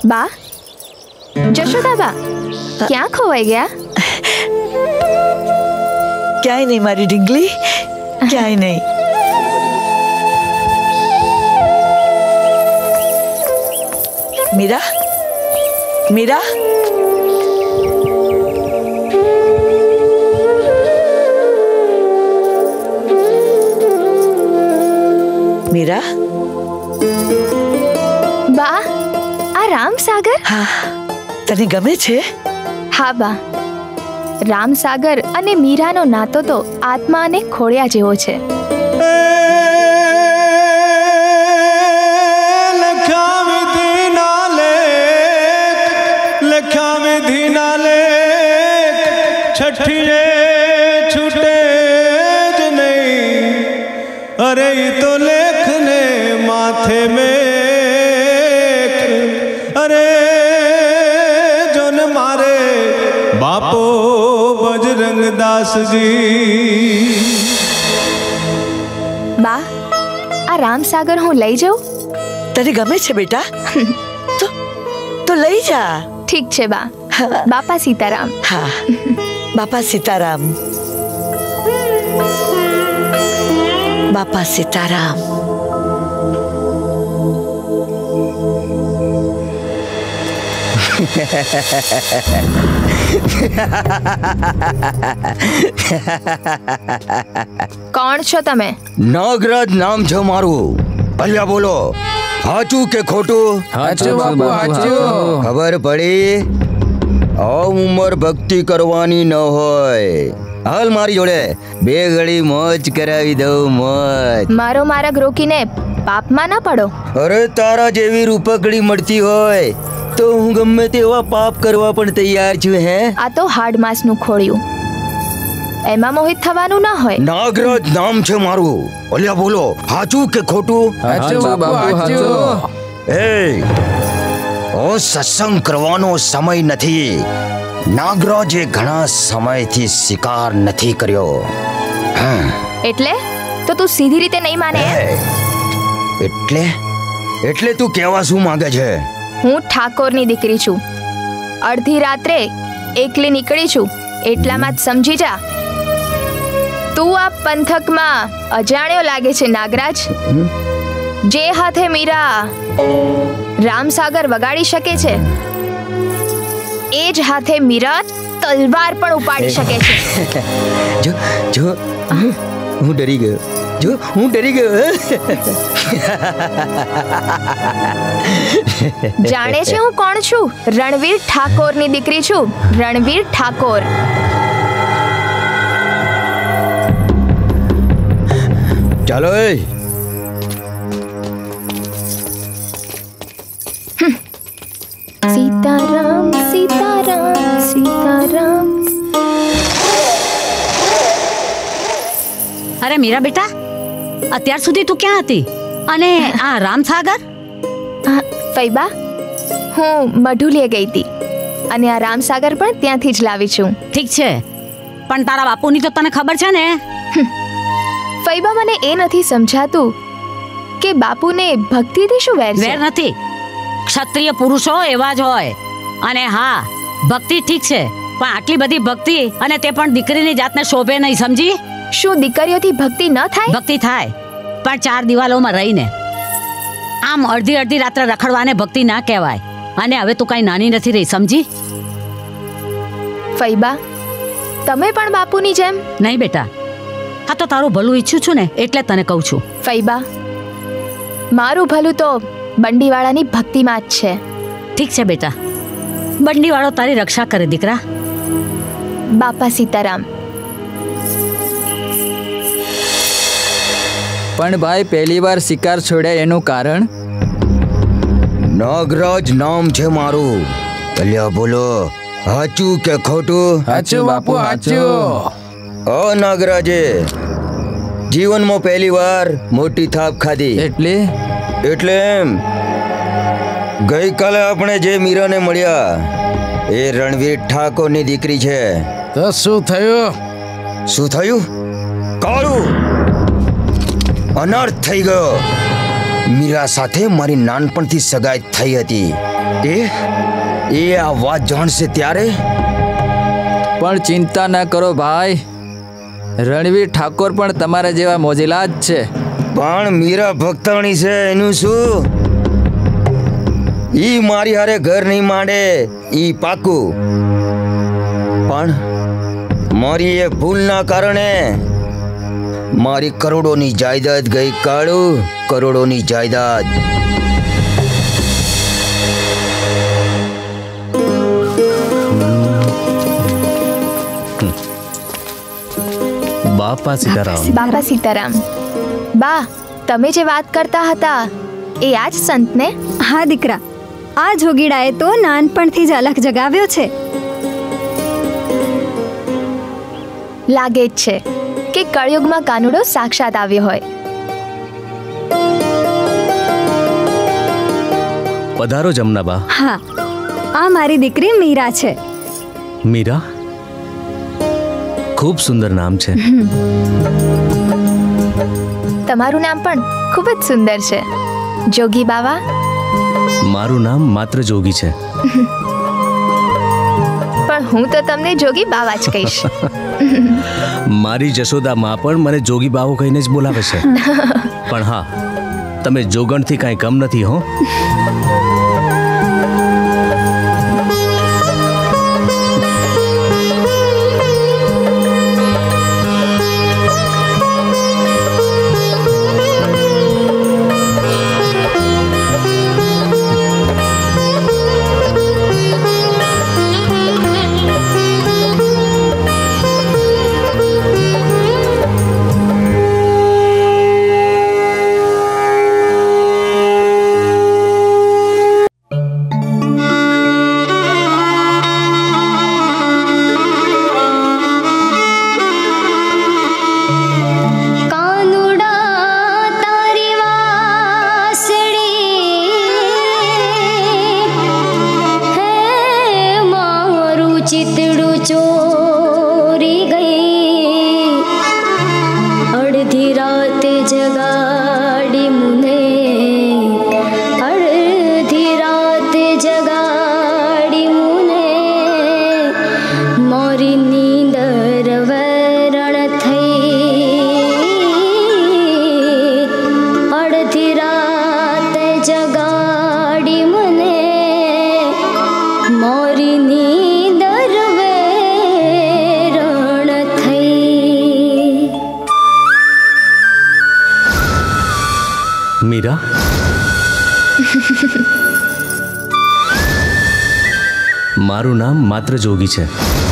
બા, જશોદા બા, ક્યાં ખોવાઈ ગયા? ક્યાંય નહીં મારી ઢીંગલી, ક્યાંય નહીં. મીરા, મીરા, મીરા. બા, આ રામસાગર? હા, તને ગમે છે? હા બા, રામસાગર અને મીરાનો નાતો તો આત્મા અને ખોળિયા જેવો છે. छठिए छूटे ज नहीं, अरे ये तो लेखने माथे में, अरे जो न मारे बापो बजरंग दास जी. બા, આ રામસાગર હું લઈ જાઉં? તને ગમે છે બેટા? તો તો લઈ જા. ઠીક છે બા. બાપા સીતારામ. હા, બાપા સીતારામ. બાપા સીતારામ. કોણ છો તમે? નાગરાજ નામ છે મારું. ભલ્યા બોલો, સાચું કે ખોટું? સાચું બાપુ, સાચું. ખબર પડી? આ ઉંમર ભક્તિ કરવાની ન હોય. હાલ મારી જોડે બે ઘડી મોજ કરાવી દઉં, મોજ. મારો માર્ગ રોકીને પાપમાં ના પડો. અરે તારા જેવી રૂપકડી મળતી હોય તો હું ગમે તેવા પાપ કરવા પણ તૈયાર છું. હે, આ તો હાડ માંસનું ખોળ્યું, એમાં મોહિત થવાનું ના હોય. નાગરાજ નામ છે મારું. ઓલ્યા બોલો, સાચું કે ખોટું? સાચું બાપુ, સાચું. એ ઓ સત્સંગ કરવાનો સમય નથી. નાગરાજે ઘણા સમયથી શિકાર નથી કર્યો. એટલે તો તું સીધી રીતે નહીં માને? એટલે એટલે તું કહેવા શું માંગે છે? હું ઠાકોરની દીકરી છું. અડધી રાત્રે એકલી નીકળી છું, એટલામાં જ સમજી જા. તું આ પંથકમાં અજાણ્યો લાગે છે નાગરાજ. જે હાથે મીરા રામસાગર વગાડી શકે છે, એ જ હાથે મીરા તલવાર પણ ઉપાડી શકે છે. જો જો હું ડરી ગયો. જો હું ડરી ગયો. જાણે છે હું કોણ છું? રણવીર ઠાકોરની દીકરી છું. રણવીર ઠાકોર. ચાલો એ. સીતારામ સીતારામ સીતારામ. અરે મીરા બેટા, અત્યાર સુધી તું ક્યાં હતી? અને આ રામસાગર? ફૈબા, હું મઢુલીએ ગઈ હતી અને આ રામસાગર પણ ત્યાંથી જ લાવી છું. ઠીક છે, પણ તારા બાપુની તો તને ખબર છે ને? ફૈબા, મને એ નથી સમજાતું કે બાપુને ભક્તિથી શું વેર છે? વેર નથી. ક્ષત્રિય પુરુષો એવા જ હોય. અને હા, ભક્તિ ઠીક છે, પણ આટલી બધી ભક્તિ અને તે પણ દીકરીની જાતને શોભે નહીં, સમજી? શું દીકરીઓથી ભક્તિ ન થાય? ભક્તિ થાય, પણ ચાર દિવાલોમાં રહીને. આમ અડધી અડધી રાત્રે રખડવાને ભક્તિ ના કહેવાય. અને હવે તું કઈ નાની નથી રહી, સમજી? ફૈબા, તમે પણ બાપુની જેમ? નહીં બેટા, આ તો તારું ભલું ઈચ્છું છું ને, એટલે તને કહું છું. ફૈબા, મારું ભલું તો બંડીવાળાની ભક્તિમાં જ છે. ઠીક છે બેટા, બંડીવાળો તારી રક્ષા કરે દીકરા. બાપા સીતારામ. પણ ભાઈ, પહેલી વાર શિકાર છોડ્યા એનું કારણ? નાગરાજ નામ છે મારું. ભલ્યા બોલો, સાચું કે ખોટું? સાચું બાપુ, સાચું. ઓ નાગરાજે જીવનમાં પહેલી વાર મોટી થાપ ખાધી. એટલે એટલે એમ, ગઈકાલે આપણે જે મીરાને મળ્યા એ રણવીર ઠાકોરની દીકરી છે. તો શું થયું? શું થયું? કાળું અનર્થ થઈ ગયો. મીરા સાથે મારી નાનપણથી સગાઈ થઈ હતી એ એ આ વાત જાણશે ત્યારે પણ ચિંતા ન કરો ભાઈ, રણવીર ઠાકોર પણ તમારા જેવા મોજીલા જ છે. પણ મીરા ભક્તાણી છે એનું શું? ઈ મારી હારે ઘર નહીં માંડે ઈ પાકું. પણ મારી એ ભૂલના કારણે મારી કરોડોની જાયદાદ ગઈ કાળું, કરોડોની જાયદાદ. બાપા સીતારામ. બાપા સીતારામ. બા, તમે જે વાત કરતા હતા એ આ જ સંત ને? હા દીકરા, આ જોગીડાએ તો નાનપણથી જ અલખ જગાવ્યો છે. લાગે જ છે કે કળયુગમાં કાનુડો સાક્ષાત આવ્યો હોય. પધારો જમનાબા. હા, આ મારી દીકરી મીરા છે. મીરા? ખૂબ સુંદર નામ છે. તમારું નામ પણ ખૂબ જ સુંદર છે, જોગી બાવા. મારું નામ માત્ર જોગી છે. પણ હું તો તમને જોગી બાવા જ કહીશ. મારી જશોદા માં પણ મને જોગી બાવો કહીને જ બોલાવે છે. પણ હા, તમે જોગણથી કાંઈ કમ નથી હો. મીરા, મારું નામ માત્ર જોગી છે.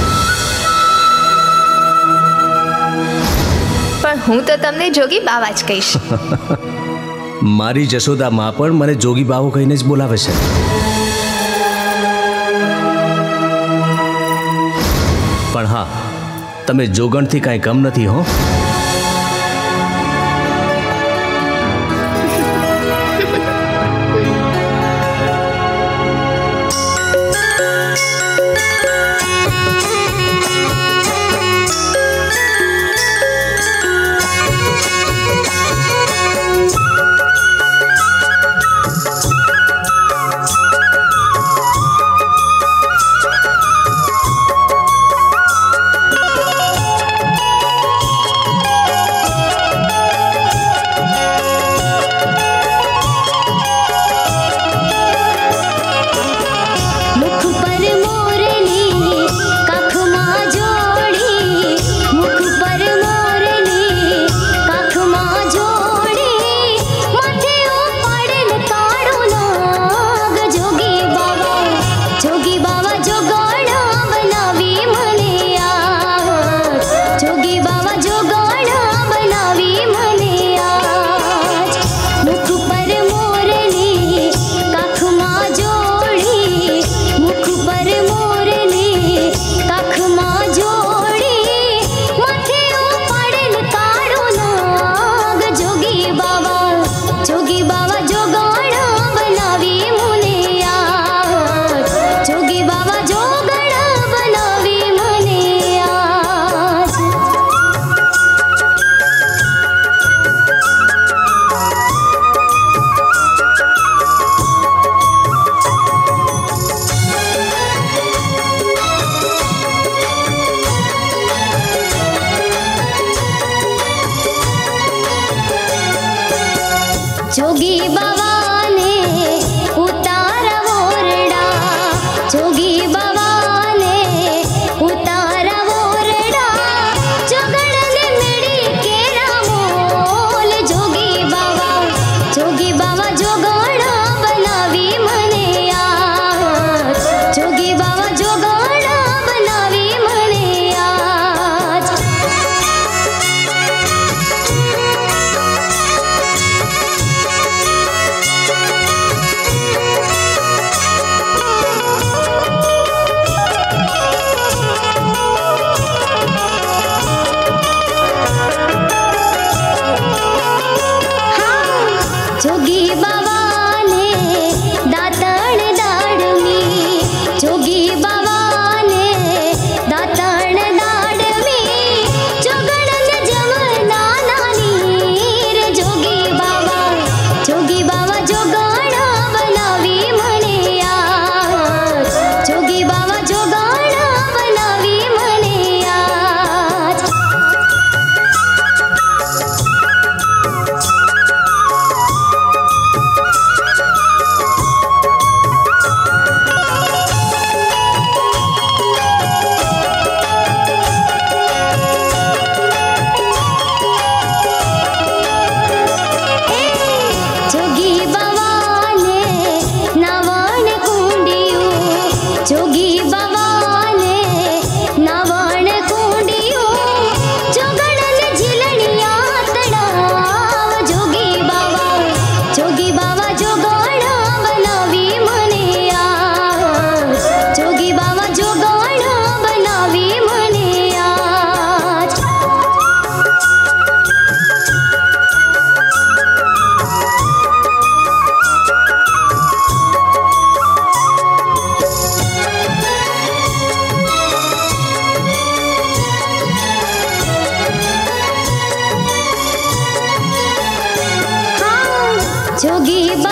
પણ હું તો તમને જોગી બાવા જ કહીશ. મારી જશોદા માં પણ મને જોગી બાવો કહીને જ બોલાવે છે. પણ હા, તમે જોગણથી કાંઈ કમ નથી હો.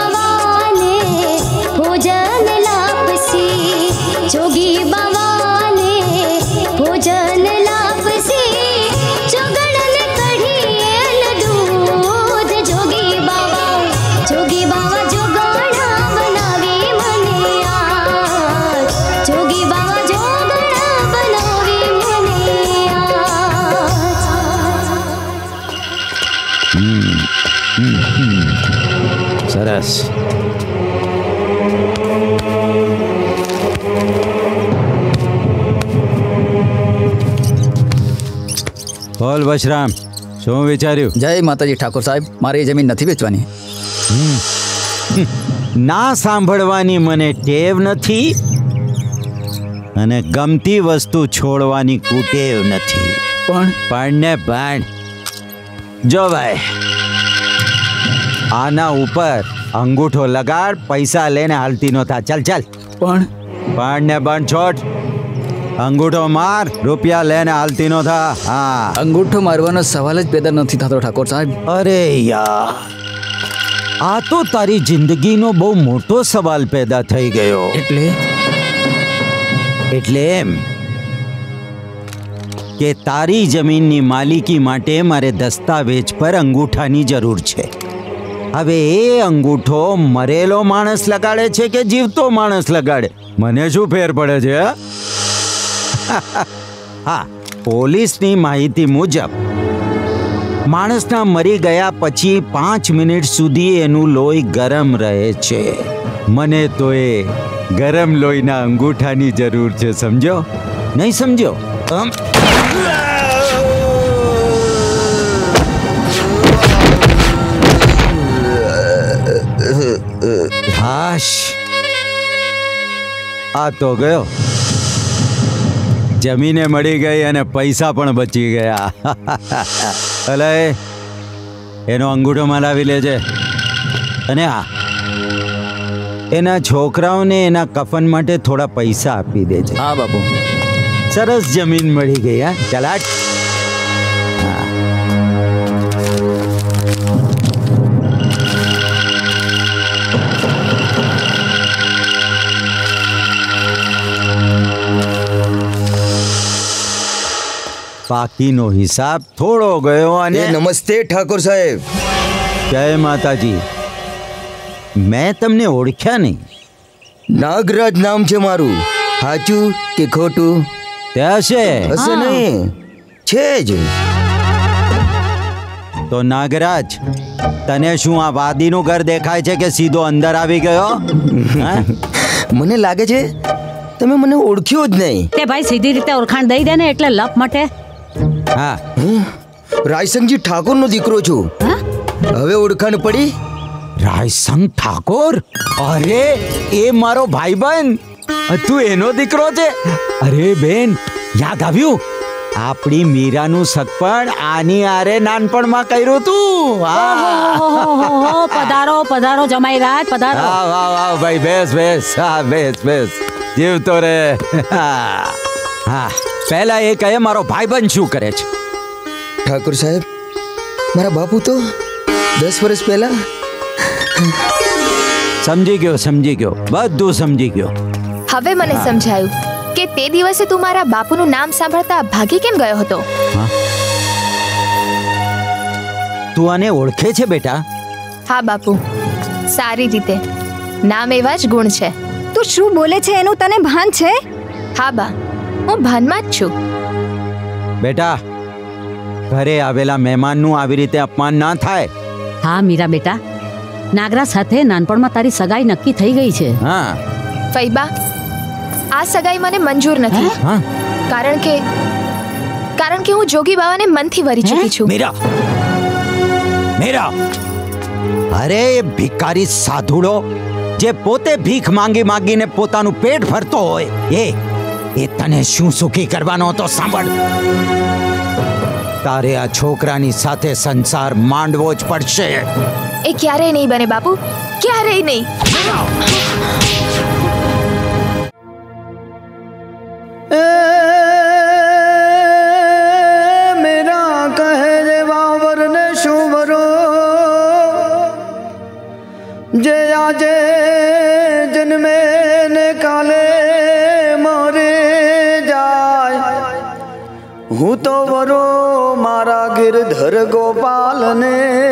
बाबा ने भोजन लापसी, जोगी बाबा ने भोजन लापसी, जोगणन कढ़ियल दूध, जोगी बाबा जोगी बाबा जोगणा बनावे મને आज, जोगी बाबा जोगणा बनावे મને आज। સરસ. બોલ બશરામ, શું વિચાર્યું? જય માતાજી ઠાકોર સાહેબ, મારી જમીન નથી વેચવાની. ના સાંભળવાની મને ટેવ નથી અને ગમતી વસ્તુ છોડવાની કુટેવ નથી. પણ પણ ને પણ જો ભાઈ, આના ઉપર અંગૂઠો લગાડ, પૈસા લઈને હાલતી નો થા. ચાલ ચાલ. પણ પણ ને પણ છોડ, અંગૂઠો માર, રૂપિયા લઈને હાલતી નો થા. હા, અંગૂઠો મારવાનો સવાલ જ પેદા નથી થતો ઠાકોર સાહેબ. અરે યાર, આ તો તારી જિંદગીનો બહુ મોટો સવાલ પેદા થઈ ગયો. એટલે એટલે એમ કે તારી જમીનની માલિકી માટે મારે દસ્તાવેજ પર અંગૂઠાની જરૂર છે. હવે એ અંગૂઠો મરેલો માણસ લગાડે છે કે જીવતો માણસ લગાડે, મને શું ફેર પડે છે? હા, પોલીસની માહિતી મુજબ માણસના મરી ગયા પછી પાંચ મિનિટ સુધી એનું લોહી ગરમ રહે છે. મને તો એ ગરમ લોહીના અંગૂઠાની જરૂર છે, સમજો? નહીં સમજો? હાશ, આ તો ગયો. જમીને મળી ગઈ અને પૈસા પણ બચી ગયા. અલે, એનો અંગૂઠો મલાવી લેજે. અને હા, એના છોકરાઓને એના કફન માટે થોડા પૈસા આપી દેજે. હા બાપુ. સરસ જમીન મળી ગઈ. હા, ચલાટ. બાકીનો હિસાબ થોડો ગયો. અને નમસ્તે ઠાકોર સાહેબ. જય માતાજી. મેં તમને ઓળખ્યા નહીં. નાગરાજ નામ છે મારું. સાચું કે ખોટું? તે હશે. હશે નહીં, છે જ. તો નાગરાજ, તને શું આ વાદીનું ઘર દેખાય છે કે સીધો અંદર આવી ગયો? મને લાગે છે તમે મને ઓળખ્યો જ નહીં. તે ભાઈ સીધી રીતે ઓળખાણ દઈ દે ને, એટલે લપ મટે. હા, રાયસંગજી ઠાકોરનો દીકરો છું. હવે ઓળખાણ પડી? રાયસંગ ઠાકોર? અરે, એ મારો ભાઈબંધ. તું એનો દીકરો છે? અરે બેન, યાદ આવ્યું? આપણી મીરાનું સગપણ આની આરે નાનપણમાં કર્યું તું. પધારો પધારો જમાઈ રાજ, પધારો. વાહ વાહ વાહ ભાઈ, બેસ બેસ. હા, બેસ બેસ. જીવતો રે. હા, પહેલા એ કહે મારો ભાઈબંધ શું કરે છે? ઠાકોર સાહેબ, મારા બાપુ તો દસ વર્ષ પહેલા. સમજી ગયો, સમજી ગયો, બધું સમજી ગયો. હવે મને સમજાયું કે તે દિવસે તું મારા બાપુનું નામ સાંભળતા ભાગી કેમ ગયો હતો. તું આને ઓળખે છે બેટા? હા બાપુ, સારી રીતે. નામ એવા જ ગુણ છે. તું શું બોલે છે એનું તને ભાન છે? હા બા, હું ભાનમાં જ છું. બેટા, ઘરે આવેલા મહેમાનનું આવી રીતે અપમાન ના થાય. હા મીરા બેટા, નાગરાજ સાથે નાનપણમાં તારી સગાઈ નક્કી થઈ ગઈ છે. હા ફઈબા, આ સગાઈ મને મંજૂર નથી. કારણ કે કારણ કે હું જોગી બાવાને મનથી વરી ચૂકી છું. મીરા, મીરા, અરે એ ભિખારી સાધુડો જે પોતે ભીખ માંગી માંગીને પોતાનું પેટ ભરતો હોય, એ એ તને શું સુખી કરવાનો હતો? સાંભળ, તારે આ છોકરાની સાથે સંસાર માંડવો જ પડશે. એ ક્યારેય નહીં બને બાપુ, ક્યારેય નહીં. मेरा कहे रे बावर ने शुवरो जे આજે જન્મે ને કાલે મરે જાય, હું તો વરો મારા ગિરધર ગોપાલને,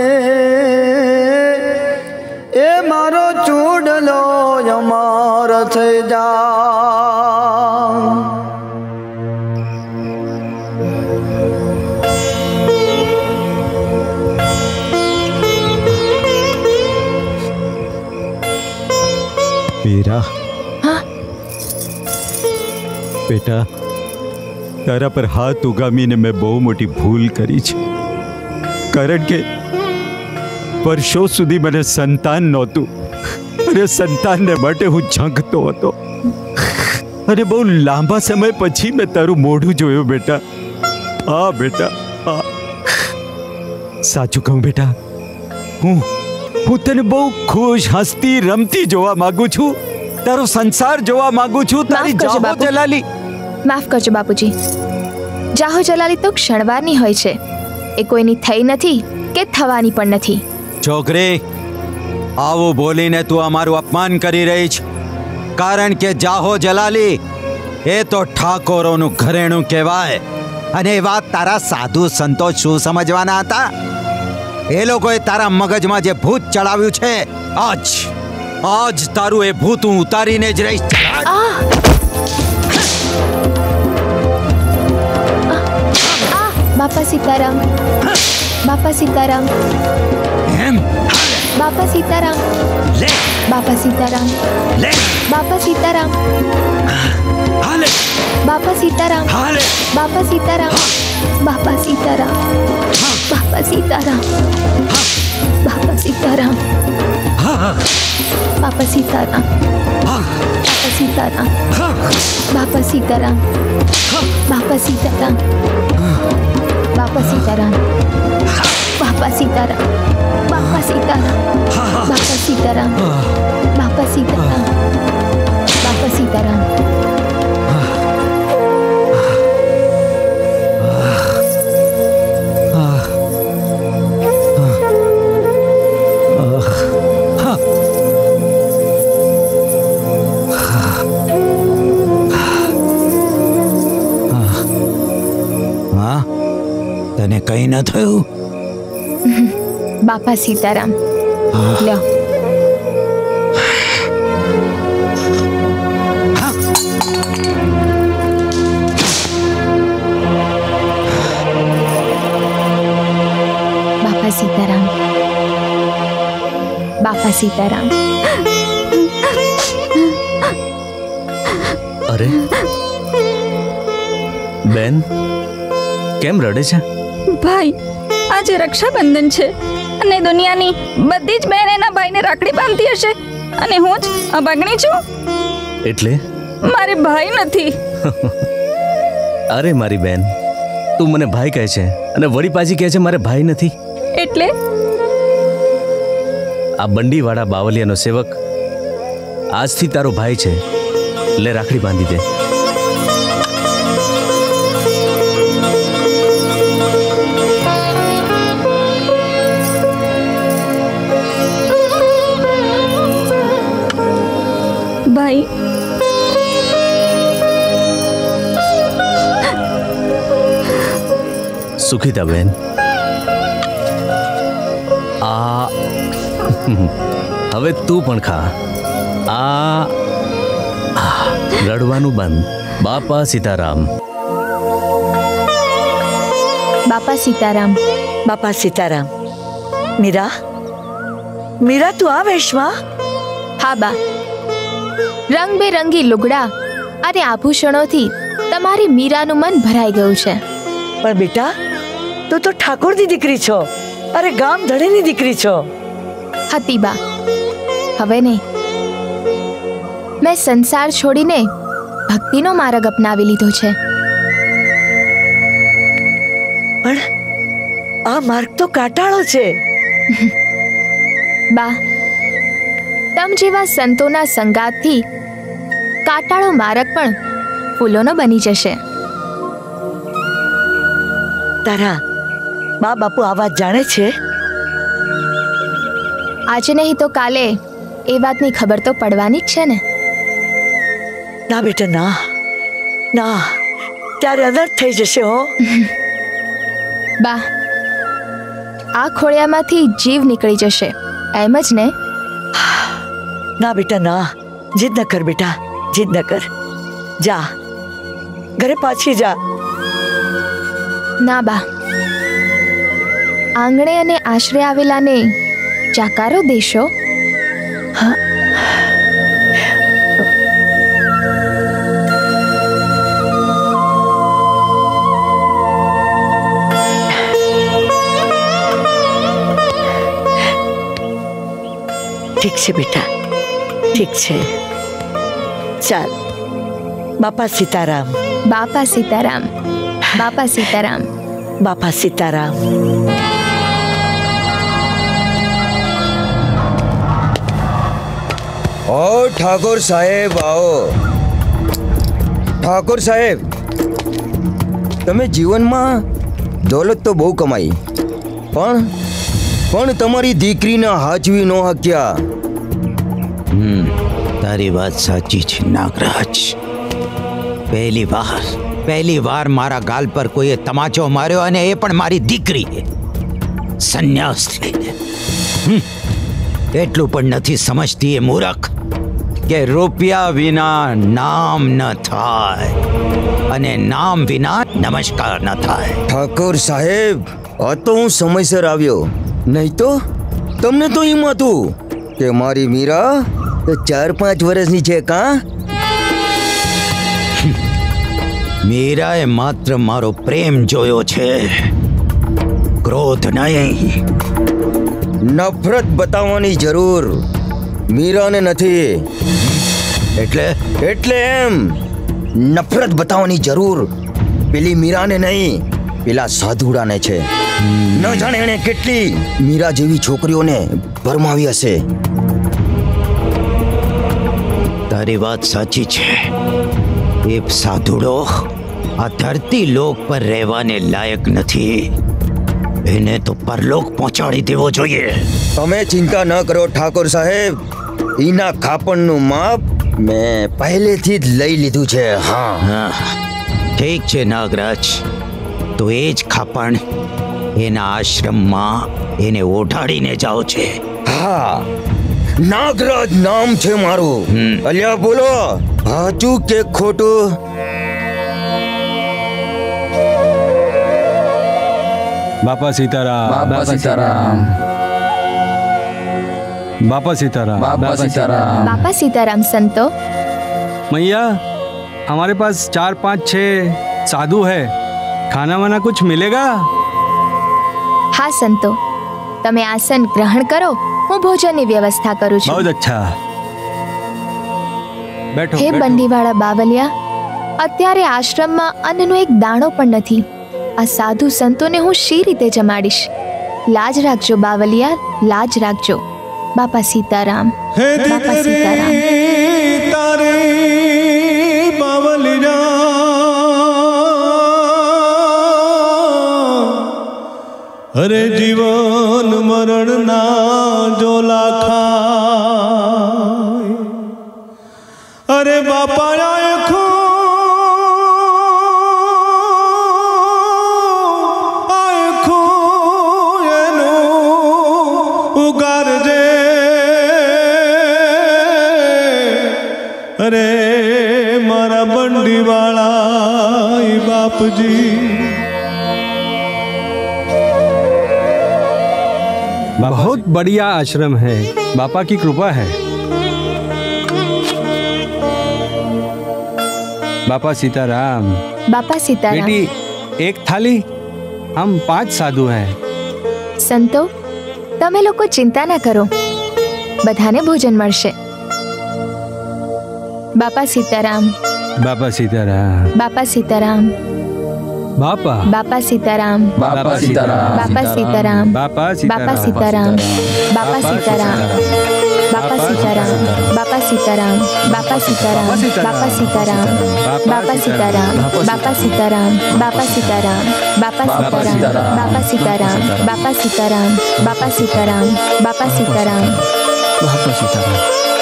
એ મારો ચૂડલો અમર થઈ જા। मीरा, बेटा तारा पर हाथ उगामीने मैं बहु मोटी भूल करी छे, कारण के वर्षों सुधी मने संतान नहोतुं अने संतान ने माटे हूँ झंकतो हतो अने बहु लांबा समय पछी मैं तारू मोढुं जोयुं बेटा। हाँ बेटा, हाँ साचुं कहूं बेटा, हूँ हूँ तने बहु खुश हसती रमती जोवा मांगू छू, तारो संसार जोवा मांगू छू, तारी जाहो जलाली। माफ करजो बापूजी, जाहो जलाली तो क्षणवारनी होय छे, ए कोईनी थई नथी के थवानी पण नथी। छोकरी, आवो बोलीने तू अमारू अपमान करी रही छ, कारण के जाहो जलाली ए तो ठाकोरोनु घरेणुं कहेवाय अने ए वात तारा साधु संतो शुं समजवाना हता? ए लोकोए तारा मगजमां जे भूत चढ़ाव्युं छे, आज आज तारू ए भूत हूँ उतारीने ज रहीश। बापा सीताराम, बापा सीताराम, बापा सीताराम, बापा सीताराम, बापा सीताराम, बापा सीताराम, बापा सीताराम, बापा सीताराम, बापा सीताराम, बापा सीताराम, बापा सीताराम, बापा सीताराम, बापा सीताराम, बापा सीताराम, बापा सीताराम, बापा सीताराम, बापा सीताराम, बापा सीताराम, बापा सीताराम, बापा सीताराम। तने कहीं न थयुं? बापा सीताराम, लो। बापा सीताराम, बापा सीताराम। अरे बेन, केम रड़े छे? भाई, आज रक्षाबंधन छे અને દુનિયાની બધી જ બહેન એના ભાઈને રાખડી બાંધતી હશે અને હું જ અભાગણી છું। એટલે મારે ભાઈ નથી। અરે મારી બેન, તું મને ભાઈ કહે છે અને વળી પાછી કહે છે મારે ભાઈ નથી। એટલે આ બંડીવાળા બાવલિયાનો સેવક આજથી તારો ભાઈ છે, લે રાખડી બાંધી દે। भाई, સુખીતા બેન, આ હવે તું પણ ખા। આ રડવાનું બંધ। બાપા સીતારામ, बापा सीताराम, बापा सीताराम। मीरा, मीरा तू आ वेशमा? हाँ बा, रंगबेरंगी लुगड़ा अरे आभूषणोथी तमारी मीरानुं मन भराई गयुं छे। पण बेटा, तू तो ठाकुरनी दीकरी छो, अरे गाम धड़ीनी दीकरी छो। हती बा, हवे नहीं। मैं संसार छोड़ीने भक्तिनो मार्ग अपनावी लीधो छे। पण आ मार्ग तो काटाळो छे। बा, तम जेवा संतोना संगातथी काटाळो मार्ग पण फूलोनो बनी जशे। तारा बा बापू आ वात जाणे छे? आज नहीं तो काले એ વાતની ખબર તો પડવાની જ છે ને. ના બેટા ના ના, ત્યારે અનર્થ થઈ જશે હો. બા, આ ખોળિયામાંથી જીવ નીકળી જશે એમ જ ને? ના બેટા ના, જીદ ન કર બેટા, જીદ ન કર. જા ઘરે પાછી જા. ના બા, આંગણે અને આશરે આવેલાને જાકારો દેશો. હા, ઠીક છે બેટા, ઠીક છે. ચાલ. બાપા સીતારામ. બાપા સીતારામ. બાપા સીતારામ. બાપા સીતારામ. ઓ ઠાકોર સાહેબ આવો. ઠાકોર સાહેબ, તમે જીવનમાં દોલત તો બહુ કમાઈ, પણ પણ તમારી દીકરીને હાચવી ન હક્યા. હમ તારી વાત સાચી છે નાગરાજ. પહેલી વાર પહેલી વાર મારા ગાલ પર કોઈએ તમાચો માર્યો, અને એ પણ મારી દીકરીએ સંન્યાસ લઈને. એટલું પણ નથી સમજતી એ મૂર્ખ કે રૂપિયા વિના નામ ન થાય અને નામ વિના નમસ્કાર ન થાય. ઠાકોર સાહેબ, આ તો હું સમયસર આવ્યો, નહીં તો તમને તો એમ હતું કે મારી મીરા ચાર પાંચ વર્ષની છે. કા મીરાએ માત્ર મારો પ્રેમ જોયો છે, ક્રોધ નહીં. નફરત બતાવવાની જરૂર મીરાને નથી. એટલે એટલે એમ નફરત બતાવવાની જરૂર પેલી મીરાને નહીં, પેલા સાધુડાને છે. ન જાણે એને કેટલી મીરા જેવી છોકરીઓને ભરમાવી હશે. તારી વાત સાચી છે. એ સાધુડો આ ધરતી લોક પર રહેવાને લાયક નથી. એને તો પરલોક પહોંચાડી દેવો જોઈએ. તમે ચિંતા ન કરો ઠાકોર સાહેબ, એના ખાપણનું માપ મેં પહેલેથી જ લઈ લીધું છે. હા હા, ઠીક છે નાગરાજ, તો એ જ ખાપણ એના આશ્રમમાં એને ઓઢાડીને જાઓ છે. હા, નાગરાજ નામ છે મારું. અલ્યા બોલો, સાચું કે ખોટું? बापा सीताराम. बापा सीताराम. बापा सीताराम. बापा सीताराम. बापा सीताराम संतो. मैया, हमारे पास चार पाँच छः साधु है, खाना वाना कुछ मिलेगा? हाँ संतो, તમે આસન ગ્રહણ કરો, હું ભોજનની વ્યવસ્થા કરું છું. बहुत अच्छा. बैठो. હે બંડીવાળા બાવલિયા, અત્યારે આશ્રમમાં અન્નનો એક દાણો પણ નથી. આ સાધુ સંતોને હું શી રીતે જમાડીશ? લાજ રાખજો બાવલિયા, લાજ રાખજો. બાપા સીતારામ. બાપા સીતારામ. તારે બાવલિયા, અરે જીવન મરણ ના જોલા ખાય. અરે બાપા આખો अरे मारा बंडी वाला बाप जी. बहुत बढ़िया आश्रम है, बापा की कृपा है. बापा सीताराम. बापा सीताराम. बेटी, एक थाली, हम पांच साधु हैं. संतो, તમે લોકો ચિંતા ના કરો, બધાને ભોજન મળશે. बापा सीताराम. बापा सीताराम. बापा सीताराम. बापा. बापा सीताराम. बापा सीताराम. बापा सीताराम. बापा बापा सीताराम. बापा सीताराम. बापा सीताराम. बापा सीताराम. बापा सीताराम. बापा सीताराम. बापा सीताराम. बापा सीताराम. बापा सीताराम. बापा सीताराम. बापा सीताराम. बापा सीताराम. बापा सीताराम. बापा सीताराम. બાપા સીતારામ.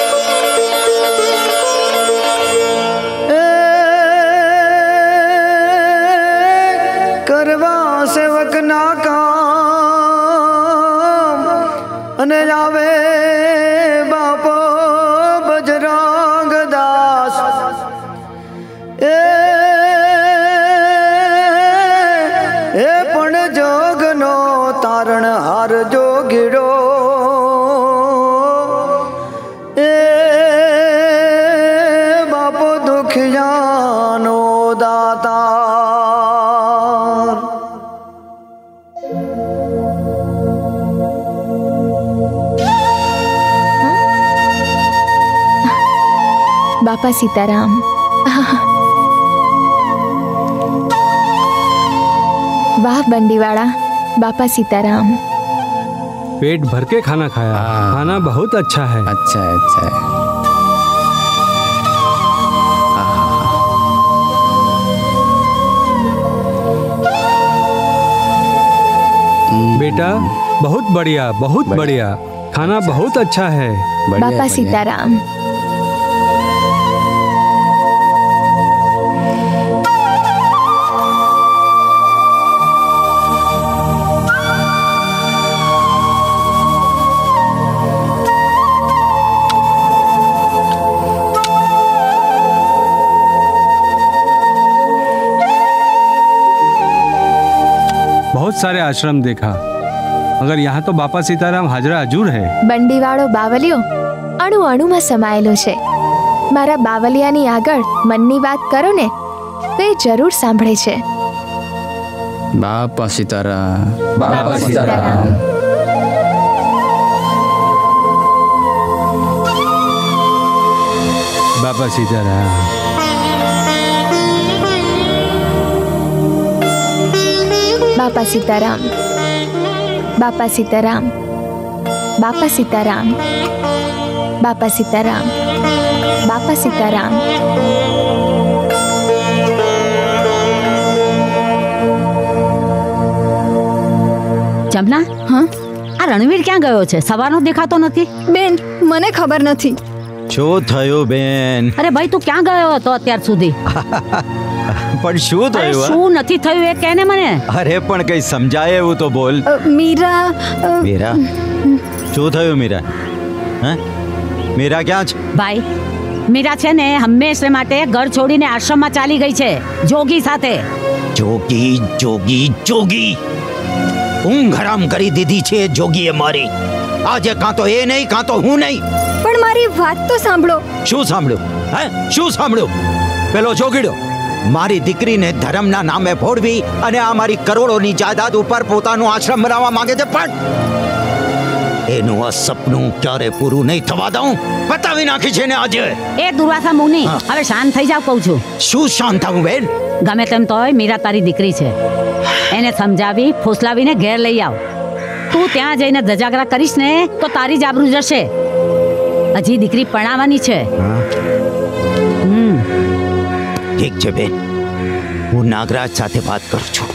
કરવા સેવક ના કામ અને આવે બાપો બજરંગ દાસ એ એ પણ જોગનો તારણ હાર જોગીડો એ બાપો દુખિયાનો દાતા. બાપા સીતારામ. वाह बंडीवाड़ा बापा सीताराम. पेट भर के खाना खाया. खाना बहुत अच्छा है. अच्छा है, अच्छा है. बेटा बहुत बढ़िया बहुत बढ़िया. खाना बहुत अच्छा है. बापा सीताराम. बहुत सारे आश्रम देखा मगर यहाँ तो बापा सीताराम हाजरा हजूर है. બંડીવાળો બાવલિયો અણુ અણુમાં સમાયેલો છે. મારા બાવલિયાની આગળ મનની વાત કરો ને તો એ જરૂર સાંભળે છે. બાપા સીતારામ. બાપા સીતારામ. બાપા સીતારામ. बापा सीताराम. बापा सीताराम. बापा सीताराम. बापा सीताराम. बापा सीताराम. જમના હા આ રણવીર ક્યાં ગયો છે? સવારનો દેખાતો નથી. બેન મને ખબર નથી. શું થયું બેન? અરે ભાઈ તું ક્યાં ગયો હતો અત્યાર સુધી? પણ શું અરે થયું? શું નથી થયું એ કહે ને મને. અરે પણ કઈ સમજાય એવું તો બોલ. અ, મીરા અ, મીરા શું થયું મીરા? હા મીરા ક્યાં છે? ભાઈ મીરા છે ને હંમેશા માટે ઘર છોડીને આશ્રમમાં ચાલી ગઈ છે જોગી સાથે. જોગી જોગી જોગી ઊંઘ હરામ કરી દીધી છે જોગીએ મારી. આજે કાં તો એ નહીં કાં તો હું નહીં. પણ મારી વાત તો સાંભળો. શું સાંભળ્યું? હે શું સાંભળ્યું? પેલો જોગીડો મારી દીકરીને ધર્મના નામે ફોડવી અને આ મારી કરોડોની જાયદાદ ઉપર પોતાનું આશ્રમ બનાવવા માંગે છે. પણ એનું આ સપનું ક્યારે પૂરું નહીં થવા દઉં. પતાવી નાખી છે ને આજે. એ દુર્વાસા મુનિ હવે શાંત થઈ જાવ કહું છું. શું શાંત થવું બેન? ગમે તેમ તોય મીરા તારી દીકરી છે. એને સમજાવી ફોસલાવીને ઘેર લઈ આવ. તું ત્યાં જઈને ધજાગરા કરીશ ને તો તારી જ આબરૂ જશે. હજી દીકરી પરણાવવાની છે. હમ ઠીક છે બેન, હું નાગરાજ સાથે વાત કરું છું.